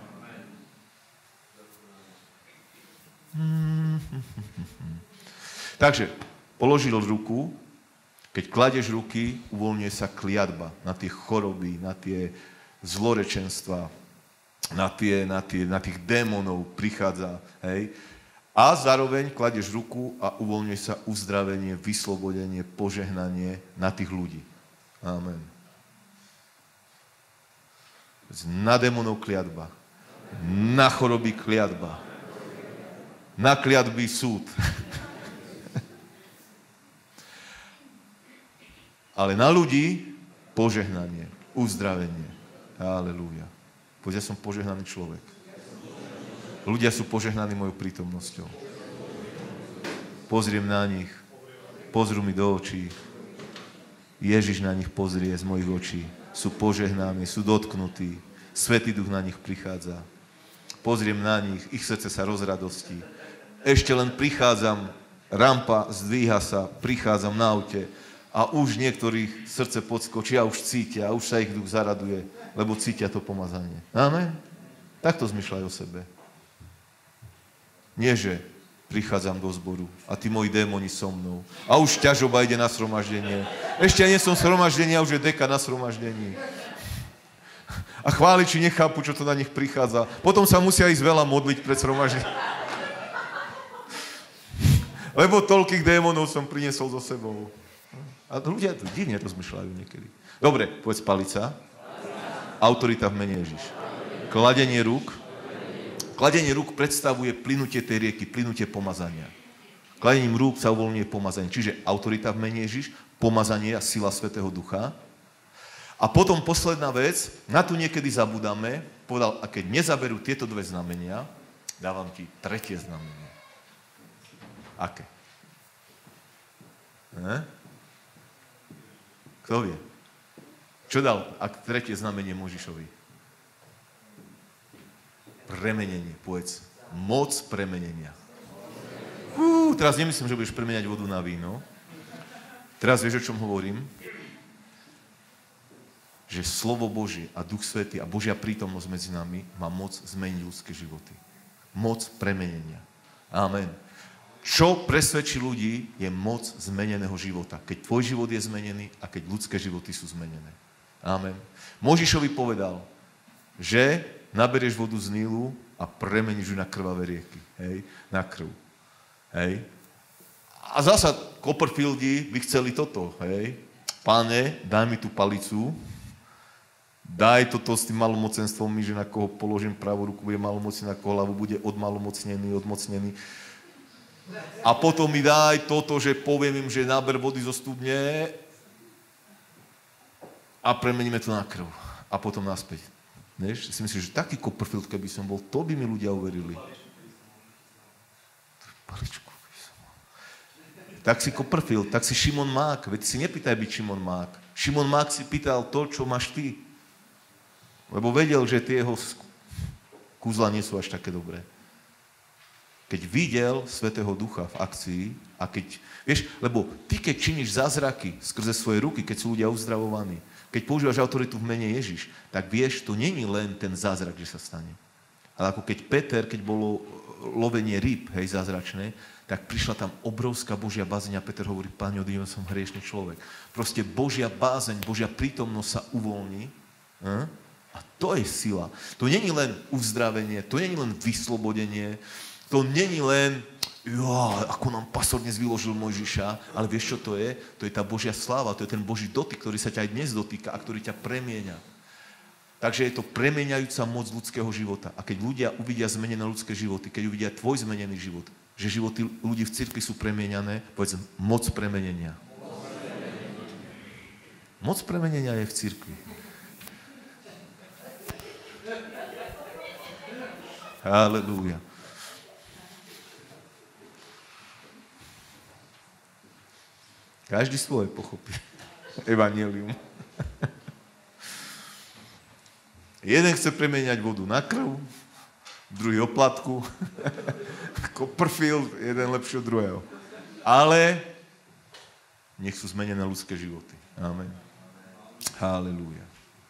Takže, položil ruku, keď kladeš ruky, uvoľňuje sa kliatba na tie choroby, na tie zlorečenstva, na, tie, na, tie, na tých démonov prichádza, hej. A zároveň kladeš ruku a uvoľňuje sa uzdravenie, vyslobodenie, požehnanie na tých ľudí. Amen. Na démonov kliatba, na choroby kliatba, na kliatby súd. Ale na ľudí požehnanie, uzdravenie. Halelúja. Poď, ja som požehnaný človek. Ľudia sú požehnaní mojou prítomnosťou. Pozriem na nich, pozrú mi do očí. Ježiš na nich pozrie z mojich očí. Sú požehnaní, sú dotknutí. Svätý Duch na nich prichádza. Pozriem na nich, ich srdce sa rozradostí. Ešte len prichádzam, rampa zdvíha sa, prichádzam na aute a už niektorých srdce podskočí a už cítia, a už sa ich duch zaraduje, lebo cítia to pomazanie. Amen? Takto zmyšľaj o sebe. Nie, že prichádzam do zboru a tí moji démoni so mnou. A už ťažoba ide na sromaždenie. Ešte ja nie som sromaždenie, a už je deka na sromaždení. A chváliči nechápu, čo to na nich prichádza. Potom sa musia ísť veľa modliť pred sromaždením. Lebo toľkých démonov som priniesol so sebou. A ľudia to divne rozmýšľajú niekedy. Dobre, povedz palica. Autorita v mene Ježiš. Kladenie rúk. Kladenie rúk predstavuje plynutie tej rieky, plynutie pomazania. Kladením rúk sa uvoľňuje pomazanie. Čiže autorita v mene Ježiš, pomazanie a sila Svätého Ducha. A potom posledná vec, na tu niekedy zabudáme, povedal, a keď nezaberú tieto dve znamenia, dávam ti tretie znamenie. Aké? Ne? Kto vie? Čo dal ak tretie znamenie Mojžišovi? Premenenie, povedz. Moc premenenia. Hú, teraz nemyslím, že budeš premeniať vodu na víno. Teraz vieš, o čom hovorím? Že slovo Božie a Duch Svätý a Božia prítomnosť medzi nami má moc zmeniť ľudské životy. Moc premenenia. Amen. Čo presvedčí ľudí, je moc zmeneného života. Keď tvoj život je zmenený a keď ľudské životy sú zmenené. Amen. Mojžišovi povedal, že naberieš vodu z Nílu a premeníš ju na krvavé rieky. Hej? Na krv. Hej? A zasa Copperfieldi by chceli toto. Hej? Pane, daj mi tú palicu, daj toto s tým malomocenstvom mi, že na koho položím pravú ruku, bude malomocný, na koho hlavu bude odmalomocnený, odmocnený. A potom mi daj toto, že poviem im, že náber vody zo studne a premeníme to na krv. A potom naspäť. Vieš, si myslíš, že taký Copperfield, keby som bol, to by mi ľudia uverili. paličku. Tak si Copperfield, tak si Šimon Mák. Veď si nepýtaj byť Šimon Mák. Šimon Mák si pýtal to, čo máš ty. Lebo vedel, že tie jeho kúzla nie sú až také dobré. Keď videl Svätého Ducha v akcii a keď, vieš, lebo ty, keď činíš zázraky skrze svoje ruky, keď sú ľudia uzdravovaní, keď používaš autoritu v mene Ježiš, tak vieš, to není len ten zázrak, že sa stane. Ale ako keď Peter, keď bolo lovenie rýb, hej, zázračné, tak prišla tam obrovská Božia bázeň a Peter hovorí, Pane, odídem, som hriešný človek. Proste Božia bázeň, Božia prítomnosť sa uvoľní. Hm? A to je sila. To není len uzdravenie, to není len vyslobodenie, to není len, jo, ako nám pastor dnes vyložil Mojžiša, ale vieš, čo to je? To je tá Božia sláva, to je ten Boží dotyk, ktorý sa ťa aj dnes dotýka a ktorý ťa premieňa. Takže je to premieňajúca moc ľudského života. A keď ľudia uvidia zmenené ľudské životy, keď uvidia tvoj zmenený život, že životy ľudí v cirkvi sú premieňané, povedz, moc premenenia. Moc premenenia je v cirkvi. Halelúja. Každý svoje pochopí. Evanjelium. Jeden chce premeniať vodu na krv, druhý oplatku, Copperfield, jeden lepší od druhého. Ale nech sú zmenené ľudské životy. Amen. Halelúja.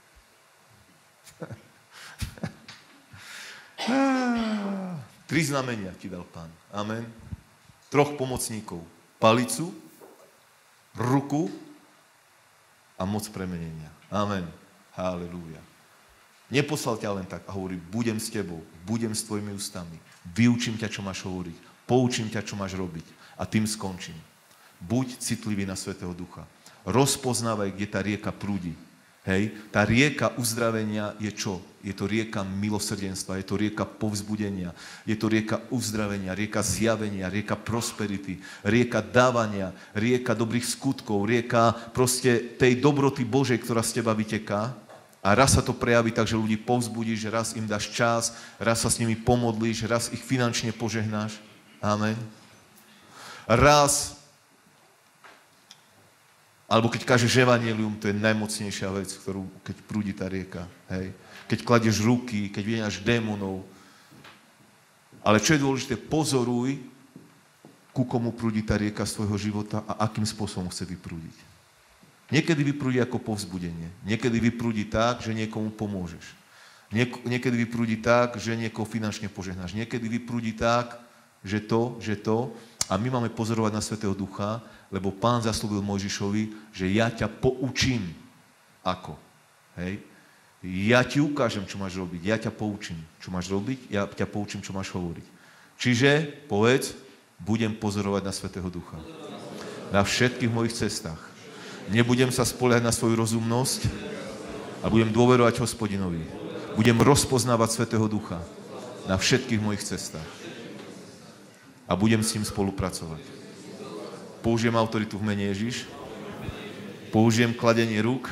Tri znamenia ti dal Pán. Amen. Troch pomocníkov. Palicu, ruku a moc premenenia. Amen. Halelúja. Neposlal ťa len tak a hovorí, budem s tebou, budem s tvojimi ústami, vyučím ťa, čo máš hovoriť, poučím ťa, čo máš robiť a tým skončím. Buď citlivý na Svätého Ducha. Rozpoznávaj, kde tá rieka prúdi. Hej, tá rieka uzdravenia je čo? Je to rieka milosrdenstva, je to rieka povzbudenia, je to rieka uzdravenia, rieka zjavenia, rieka prosperity, rieka dávania, rieka dobrých skutkov, rieka proste tej dobroty Božej, ktorá z teba vyteká. A raz sa to prejaví tak, že ľudí povzbudíš, raz im dáš čas, raz sa s nimi pomodlíš, raz ich finančne požehnáš. Amen. Raz, alebo keď kážeš evanjelium, to je najmocnejšia vec, ktorú, keď prúdi tá rieka. Hej. Keď kladieš ruky, keď vyňaš démonov. Ale čo je dôležité, pozoruj, ku komu prúdi tá rieka svojho života a akým spôsobom chce vyprúdiť. Niekedy vyprúdi ako povzbudenie. Niekedy vyprúdi tak, že niekomu pomôžeš. Niek- niekedy vyprúdi tak, že niekoho finančne požehnáš. Niekedy vyprúdi tak, že to, že to. A my máme pozorovať na Svätého Ducha, lebo Pán zaslúbil Mojžišovi, že ja ťa poučím. Ako? Hej? Ja ti ukážem, čo máš robiť. Ja ťa poučím, čo máš robiť. Ja ťa poučím, čo máš hovoriť. Čiže, povedz, budem pozorovať na Svätého Ducha. Na všetkých mojich cestách. Nebudem sa spoliehať na svoju rozumnosť a budem dôverovať Hospodinovi. Budem rozpoznávať Svätého Ducha na všetkých mojich cestách. A budem s ním spolupracovať. Použijem autoritu v mene Ježiš, použijem kladenie rúk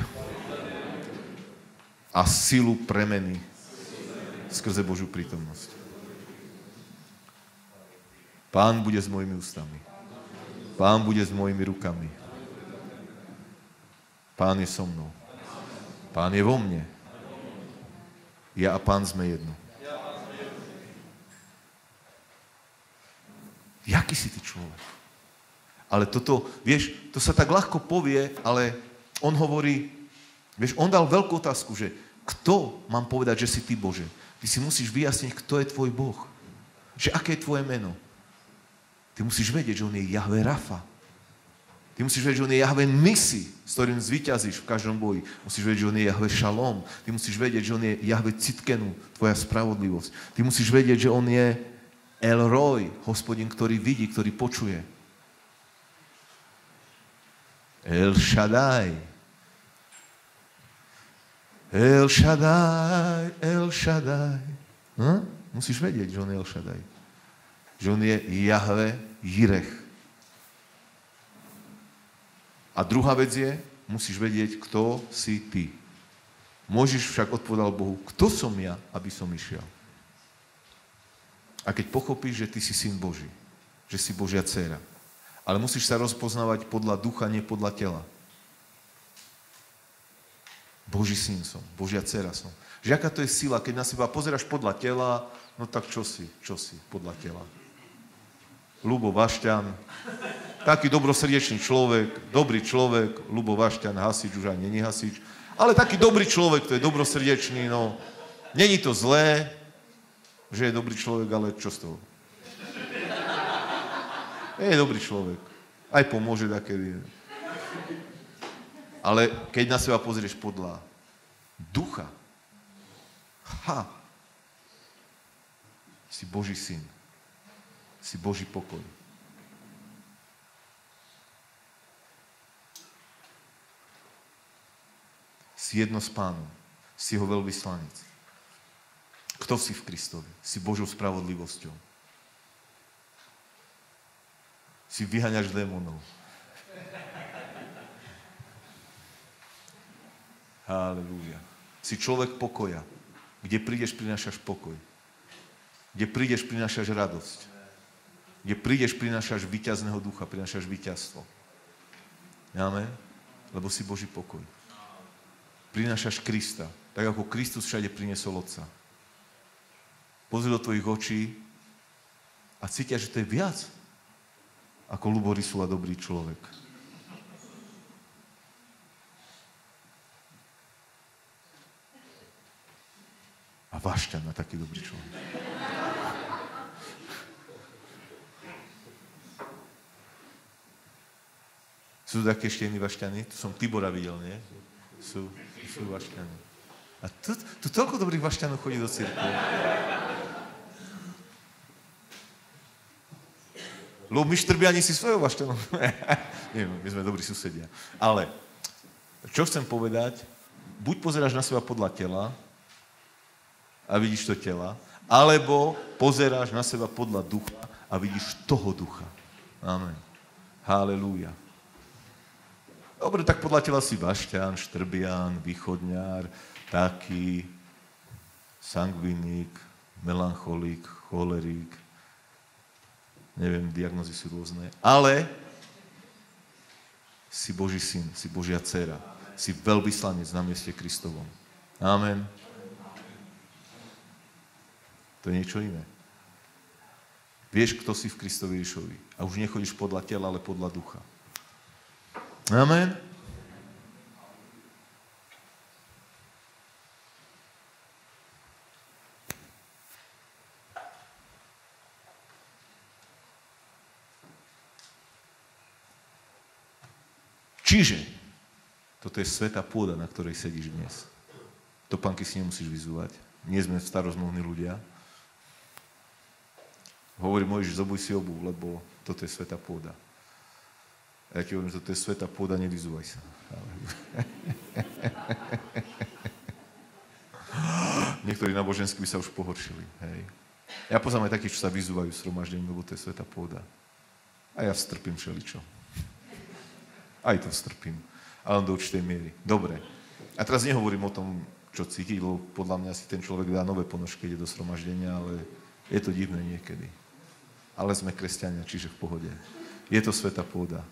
a silu premeny skrze Božiu prítomnosť. Pán bude s mojimi ústami. Pán bude s mojimi rukami. Pán je so mnou. Pán je vo mne. Ja a Pán sme jedno. Jaký si ty človek? Ale toto, vieš, to sa tak ľahko povie, ale on hovorí, vieš, on dal veľkú otázku, že kto mám povedať, že si ty, Bože? Ty si musíš vyjasniť, kto je tvoj Boh. Že aké je tvoje meno? Ty musíš vedieť, že on je Jahve Rafa. Ty musíš vedieť, že on je Jahve Nisi, s ktorým zvíťazíš v každom boji. Musíš vedieť, že on je Jahve Šalom. Ty musíš vedieť, že on je Jahve Citkenu, tvoja spravodlivosť. Ty musíš vedieť, že on je El Roj, Hospodin, ktorý vidí, ktorý počuje. El Shaddai. El Shaddai, El Shaddai. Hm? Musíš vedieť, že on je El Shaddai. Že on je Jahve Jirech. A druhá vec je, musíš vedieť, kto si ty. Mojžiš však odpovedal Bohu, kto som ja, aby som išiel. A keď pochopíš, že ty si syn Boží, že si Božia dcéra. Ale musíš sa rozpoznávať podľa ducha, nie podľa tela. Boží syn som, Božia dcéra som. Že aká to je sila, keď na seba pozeráš podľa tela, no tak čo si, čo si podľa tela? Ľubo Vašťan, taký dobrosrdečný človek, dobrý človek, Ľubo Vašťan, hasič, už aj není hasič, ale taký dobrý človek, to je dobrosrdečný, no. Není to zlé, že je dobrý človek, ale čo z toho? Je dobrý človek. Aj pomôže takedy. Ale keď na seba pozrieš podľa ducha, ha, si Boží syn. Si Boží pokoj. Si jedno s Pánom. Si jeho veľvyslanec. Kto si v Kristovi? Si Božou spravodlivosťou. Si vyháňaš démonov. Halelúja. Si človek pokoja. Kde prídeš, prinášaš pokoj. Kde prídeš, prinášaš radosť. Kde prídeš, prinášaš víťazného ducha, prinášaš víťazstvo. Amen? Lebo si Boží pokoj. Prinášaš Krista, tak ako Kristus všade priniesol Otca. Pozri do tvojich očí a cítia, že to je viac ako Ľubo Rysula, dobrý človek. A Vašťan na taký dobrý človek. Sú také ešte iní Vašťany? Tu som Tibora videl, nie? Sú, sú Vašťany. A tu, tu toľko dobrých Vašťanov chodí do cirkvi. Lebo my Štrbiani si svojou Vašťanou. Nie, my sme dobrí susedia. Ale, čo chcem povedať, buď pozeráš na seba podľa tela a vidíš to tela, alebo pozeráš na seba podľa ducha a vidíš toho ducha. Amen. Halelúja. Dobre, tak podľa tela si Vašťan, Štrbian, východňár, taký, sangviník, melancholik, cholerík. Neviem, diagnózy sú rôzne. Ale si Boží syn, si Božia dcéra. Si veľvyslanec na mieste Kristovom. Amen. To je niečo iné. Vieš, kto si v Kristovi Ježišovi. A už nechodíš podľa tela, ale podľa ducha. Amen. Čiže, toto je svätá pôda, na ktorej sedíš dnes. Topánky si nemusíš vyzúvať. Nie sme starozmluvní ľudia. Hovorí Mojžiš, zobuj si obuv, lebo toto je svätá pôda. A ja ti hovorím, že toto je svätá pôda, nevyzúvaj sa. Niektorí náboženskí by sa už pohoršili. Hej. Ja poznám aj takých, čo sa vyzúvajú sromaždením, lebo to je svätá pôda. A ja strpím všeličo. Aj to strpím. Ale do určitej miery. Dobre. A teraz nehovorím o tom, čo cíti, lebo podľa mňa si ten človek dá nové ponožky, ide do sromaždenia, ale je to divné niekedy. Ale sme kresťania, čiže v pohode. Je to svätá pôda.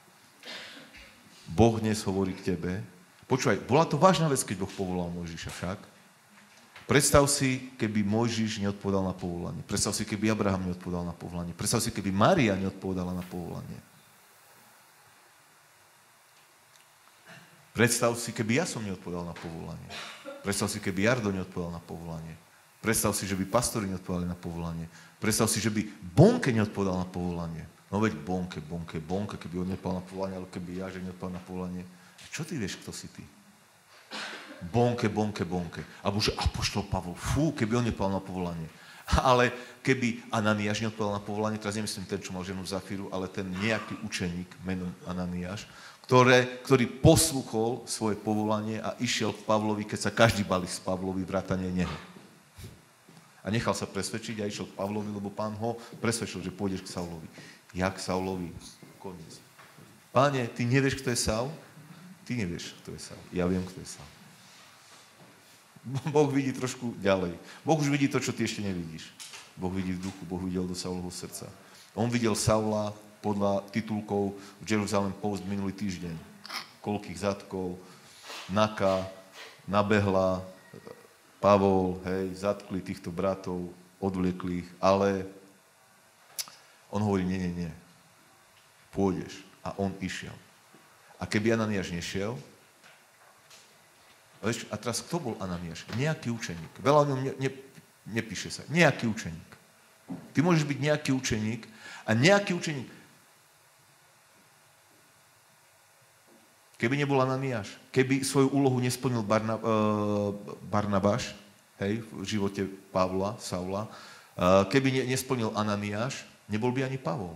Boh dnes hovorí k tebe. Počúvaj, bola to vážna vec, keď Boh povolal Mojžiša však. Predstav si, keby Mojžiš neodpovedal na povolanie. Predstav si, keby Abraham neodpovedal na povolanie. Predstav si, keby Mária neodpovedala na povolanie. Predstav si, keby ja som neodpovedal na povolanie. Predstav si, keby Jardo neodpovedal na povolanie. Predstav si, že by pastori neodpovedali na povolanie. Predstav si, že by Bonke neodpovedal na povolanie. No veď Bonke, Bonke, Bonke, keby on neodpovedal na povolanie, ale keby ja, že neodpovedal na povolanie. Čo ty vieš, kto si ty? Bonke, Bonke, Bonke. Alebo že apoštol Pavol, fú, keby on neodpovedal na povolanie. Ale keby Ananiáš neodpovedal na povolanie, teraz nemyslím ten, čo mal ženu Zafíru, ale ten nejaký učeník menom Ananiáš, Ktoré, ktorý poslúchol svoje povolanie a išiel k Pavlovi, keď sa každý bali z Pavlovi vrátane neho. A nechal sa presvedčiť a išiel k Pavlovi, lebo pán ho presvedčil, že pôjdeš k Saulovi. Ja k Saulovi. Koniec. Páne, ty nevieš, kto je Saul? Ty nevieš, kto je Saul. Ja viem, kto je Saul. Boh vidí trošku ďalej. Boh už vidí to, čo ty ešte nevidíš. Boh vidí v duchu, Boh videl do Saulovho srdca. On videl Saula podľa titulkov v Jerusalem Post minulý týždeň. Koľkých zadkov, Naka, nabehla, Pavol, hej, zatkli týchto bratov, odvliekli ich, ale on hovorí, nie, nie, nie, pôjdeš. A on išiel. A keby Ananiáš nešiel, a teraz kto bol Ananiáš? Nejaký učeník. Veľa o ňom ne, ne, nepíše sa. Nejaký učeník. Ty môžeš byť nejaký učeník a nejaký učeník. Keby nebol Ananiáš, keby svoju úlohu nesplnil Barna, uh, Barnabáš, hej, v živote Pavla, Saula, uh, keby ne, nesplnil Ananiáš, nebol by ani Pavol.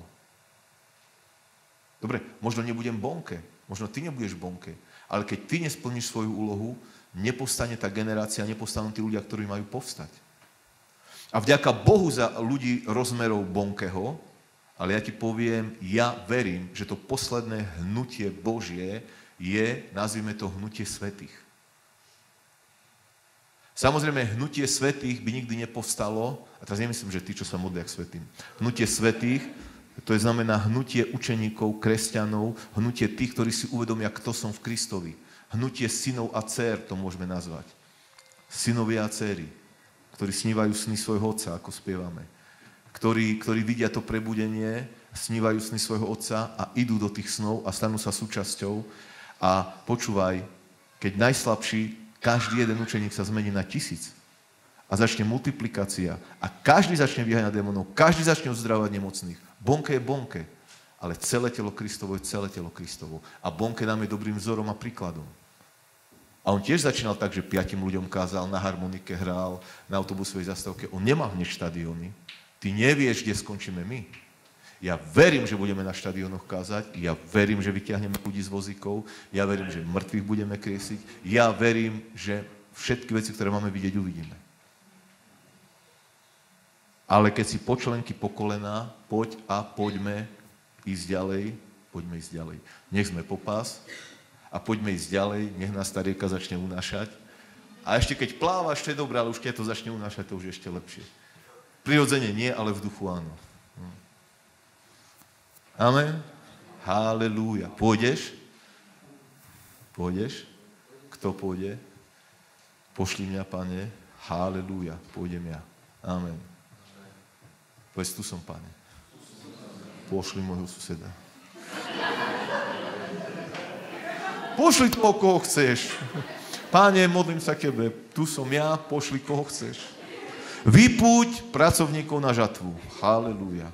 Dobre, možno nebudem bonke, možno ty nebudeš bonke, ale keď ty nesplníš svoju úlohu, nepostane tá generácia, nepostanú tí ľudia, ktorí majú povstať. A vďaka Bohu za ľudí rozmerov bonkeho, ale ja ti poviem, ja verím, že to posledné hnutie Božie je, nazvime to, hnutie svätých. Samozrejme, hnutie svätých by nikdy nepovstalo, a teraz nemyslím, že tí, čo sa modlia k svätým. Hnutie svätých, to je znamená hnutie učeníkov, kresťanov, hnutie tých, ktorí si uvedomia, kto som v Kristovi. Hnutie synov a dcér, to môžeme nazvať. Synovia a dcéry, ktorí snívajú sny svojho otca, ako spievame. Ktorí, ktorí vidia to prebudenie, snívajú sny svojho otca a idú do tých snov a stanú sa súčasťou. A počúvaj, keď najslabší, každý jeden učeník sa zmení na tisíc a začne multiplikácia a každý začne vyháňať démonov, každý začne uzdravovať nemocných. Bonke je bonke, ale celé telo Kristovo je celé telo Kristovo. A bonke nám je dobrým vzorom a príkladom. A on tiež začínal tak, že piatim ľuďom kázal, na harmonike hral, na autobusovej zastávke. On nemal hneď štadióny. Ty nevieš, kde skončíme my. Ja verím, že budeme na štadiónoch kázať, ja verím, že vyťahneme ľudí z vozíkov, ja verím, že mŕtvych budeme kriesiť, ja verím, že všetky veci, ktoré máme vidieť, uvidíme. Ale keď si počlenky po kolená, poď a poďme ísť ďalej, poďme ísť ďalej. Nech sme popás a poďme ísť ďalej, nech nás tá rieka začne unášať. A ešte keď plávaš, to je dobré, ale už keď to začne unášať, to už je ešte lepšie. Prirodzene nie, ale v duchu áno. Amen. Halelúja. Pôjdeš? Pôjdeš? Kto pôjde? Pošli mňa, Pane. Halelúja. Pôjdem ja. Amen. Povedz, tu som, Pane. Pošli môjho suseda. Pošli toho, koho chceš. Páne, modlím sa k Tebe. Tu som ja, pošli koho chceš. Vypúť pracovníkov na žatvu. Halelúja.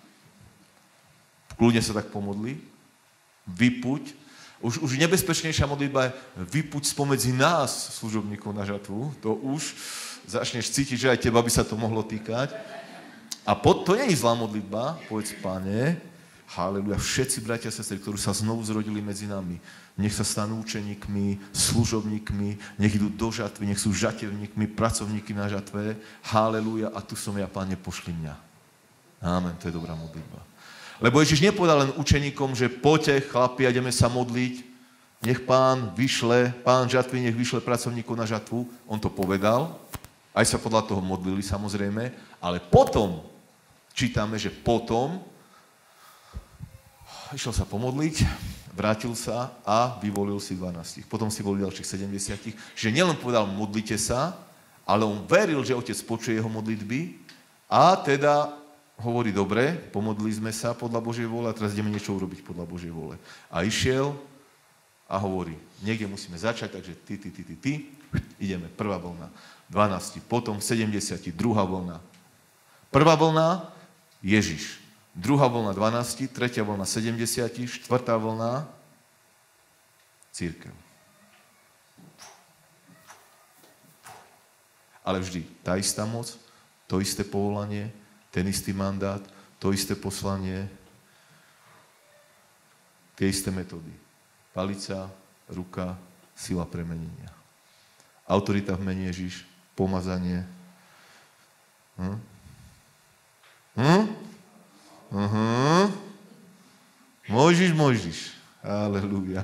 Kľudne sa tak pomodli. Vypuť. Už, už nebezpečnejšia modlitba je vypuť spomedzi nás, služobníkov na žatvu. To už začneš cítiť, že aj teba by sa to mohlo týkať. A pod, to nie je zlá modlitba. Povedz, Pane, haleluja, všetci bratia a sestry, ktorí sa znovu zrodili medzi nami, nech sa stanú učeníkmi, služobníkmi, nech idú do žatvy, nech sú žatevníkmi, pracovníky na žatve. Haleluja, a tu som ja, Pane, pošli mňa. Amen, to je dobrá modlitba. Lebo Ježiš nepovedal len učeníkom, že poďte, chlapi, a ideme sa modliť. Nech Pán vyšle, Pán žatvy, nech vyšle pracovníkov na žatvu. On to povedal. Aj sa podľa toho modlili, samozrejme. Ale potom, čítame, že potom išiel sa pomodliť, vrátil sa a vyvolil si dvanástich. Potom si volil ďalších sedemdesiatich. Že nielen povedal, modlite sa, ale on veril, že Otec počuje jeho modlitby a teda hovorí, dobre, pomodlili sme sa podľa Božej vôle a teraz ideme niečo urobiť podľa Božej vôle. A išiel a hovorí, niekde musíme začať, takže ty, ty, ty, ty, ty, ideme, prvá vlna, dvanásti, potom sedemdesiati, druhá vlna. Prvá vlna, Ježiš. Druhá vlna, dvanásti, tretia vlna, sedemdesiati, štvrtá vlna, cirkev. Ale vždy tá istá moc, to isté povolanie, ten istý mandát, to isté poslanie, tie isté metódy. Palica, ruka, sila premenenia. Autorita v mene Ježiš, pomazanie. Hm? Hm? Uh-huh. Mojžiš, Mojžiš. Halelúja.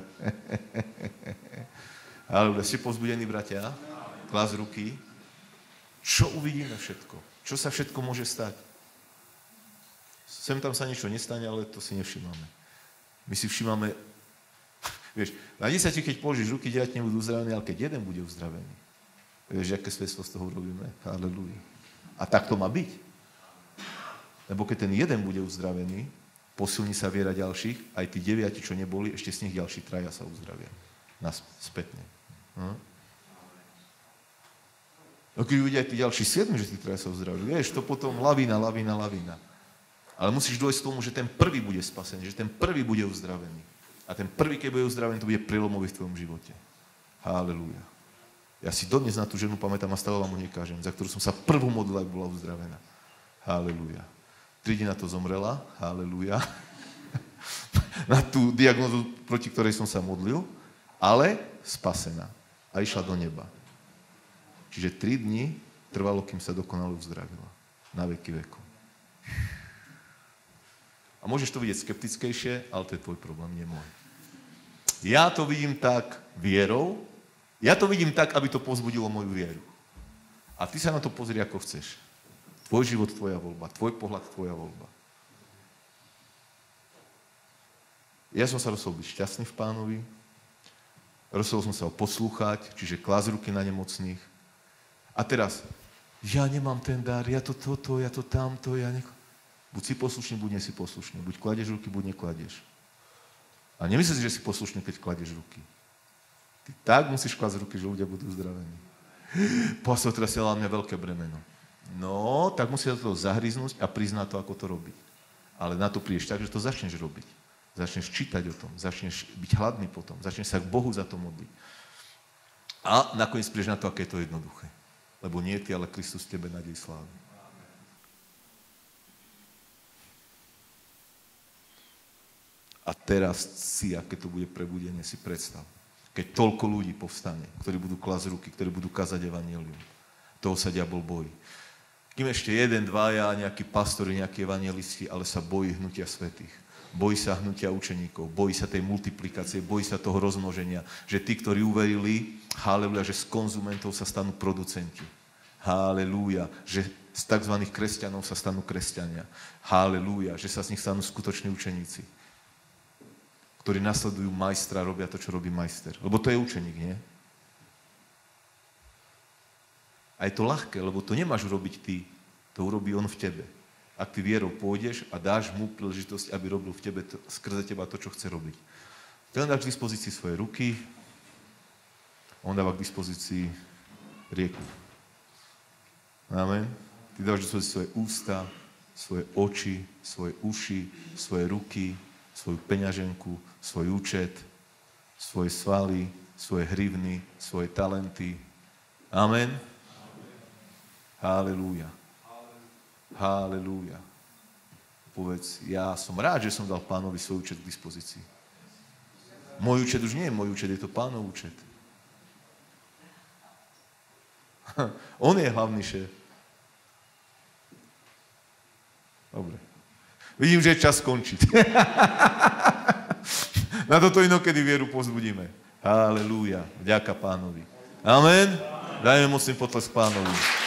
Halelúja. Ste povzbudení, bratia? Klas ruky. Čo uvidíme všetko? Čo sa všetko môže stať? Sem tam sa niečo nestane, ale to si nevšimáme. My si všímame, vieš, na desať, keď položíš ruky, deväť nebudú uzdravení, ale keď jeden bude uzdravený. Vieš, aké svedstvo z toho robíme? Halelúja. A tak to má byť. Lebo keď ten jeden bude uzdravený, posilní sa viera ďalších, aj tí deviati, čo neboli, ešte z nich ďalší traja sa uzdravia. Nás spätne. Hm? No keď uvidia aj tí ďalší siedmi, že tí traja sa uzdravili, vieš, to potom lavína, lavína, lavína. Ale musíš dôjsť k tomu, že ten prvý bude spasený, že ten prvý bude uzdravený. A ten prvý, keď bude uzdravený, to bude prelomový v tvojom živote. Halelúja. Ja si dodnes na tú ženu pamätám a stále vám ho nekážem, za ktorú som sa prvú modlila, ak bola uzdravená. Halelúja. Tri dní na to zomrela, halelúja. Na tú diagnózu, proti ktorej som sa modlil, ale spasená. A išla do neba. Čiže tri dni trvalo, kým sa dokonale uzdravila. Na veky veku. A môžeš to vidieť skeptickejšie, ale to je tvoj problém, nie môj. Ja to vidím tak vierou, ja to vidím tak, aby to povzbudilo moju vieru. A ty sa na to pozri, ako chceš. Tvoj život, tvoja voľba. Tvoj pohľad, tvoja voľba. Ja som sa rozhodol byť šťastný v Pánovi, rozhodol som sa ho poslúchať, čiže klásť ruky na nemocných. A teraz, ja nemám ten dar, ja to toto, ja to tamto, ja neko... Buď si poslušný, buď nie si poslušný. Buď kladeš ruky, buď nekladeš. A nemyslíš, že si poslušný, keď kladeš ruky. Ty tak musíš klásť ruky, že ľudia budú uzdravení. Pastor, teraz je na mňa veľké bremeno. No, tak musíš do toho zahryznúť a priznať to, ako to robiť. Ale na to prídeš tak, že to začneš robiť. Začneš čítať o tom, začneš byť hladný potom, začneš sa k Bohu za to modliť. A nakoniec prídeš na to, aké je to jednoduché. Lebo nie ty, ale Kristus v tebe nádej slávy. A teraz si, aké to bude prebudenie, si predstav. Keď toľko ľudí povstane, ktorí budú klásť ruky, ktorí budú kázať evanjelium. Toho sa diabol bojí. Kým ešte jeden, dvaja, nejakí pastori, nejakí evanjelisti, ale sa bojí hnutia svätých. Bojí sa hnutia učeníkov, bojí sa tej multiplikácie, bojí sa toho rozmnoženia, že tí, ktorí uverili, halelúja, že z konzumentov sa stanú producenti. Halelúja, že z tzv. Kresťanov sa stanú kresťania. Halelúja, že sa z nich stanú skutoční učeníci, ktorí nasledujú majstra, robia to, čo robí majster. Lebo to je učeník, nie? A je to ľahké, lebo to nemáš urobiť ty, to urobí on v tebe. Ak ty vierou pôjdeš a dáš mu príležitosť, aby robil v tebe to, skrze teba to, čo chce robiť. Ty len dáš k dispozícii svoje ruky, on dáva k dispozícii rieku. Amen. Ty dáš k dispozícii svoje ústa, svoje oči, svoje uši, svoje ruky, svoju peňaženku, svoj účet, svoje svaly, svoje hrivny, svoje talenty. Amen. Halelúja. Halelúja. Povedz, ja som rád, že som dal Pánovi svoj účet k dispozícii. Môj účet už nie je môj účet, je to Pánov účet. On je hlavný šéf. Dobre. Vidím, že je čas skončiť. Na toto inokedy vieru povzbudíme. Halelúja. Vďaka Pánovi. Amen. Dajme mocný potlesk Pánovi.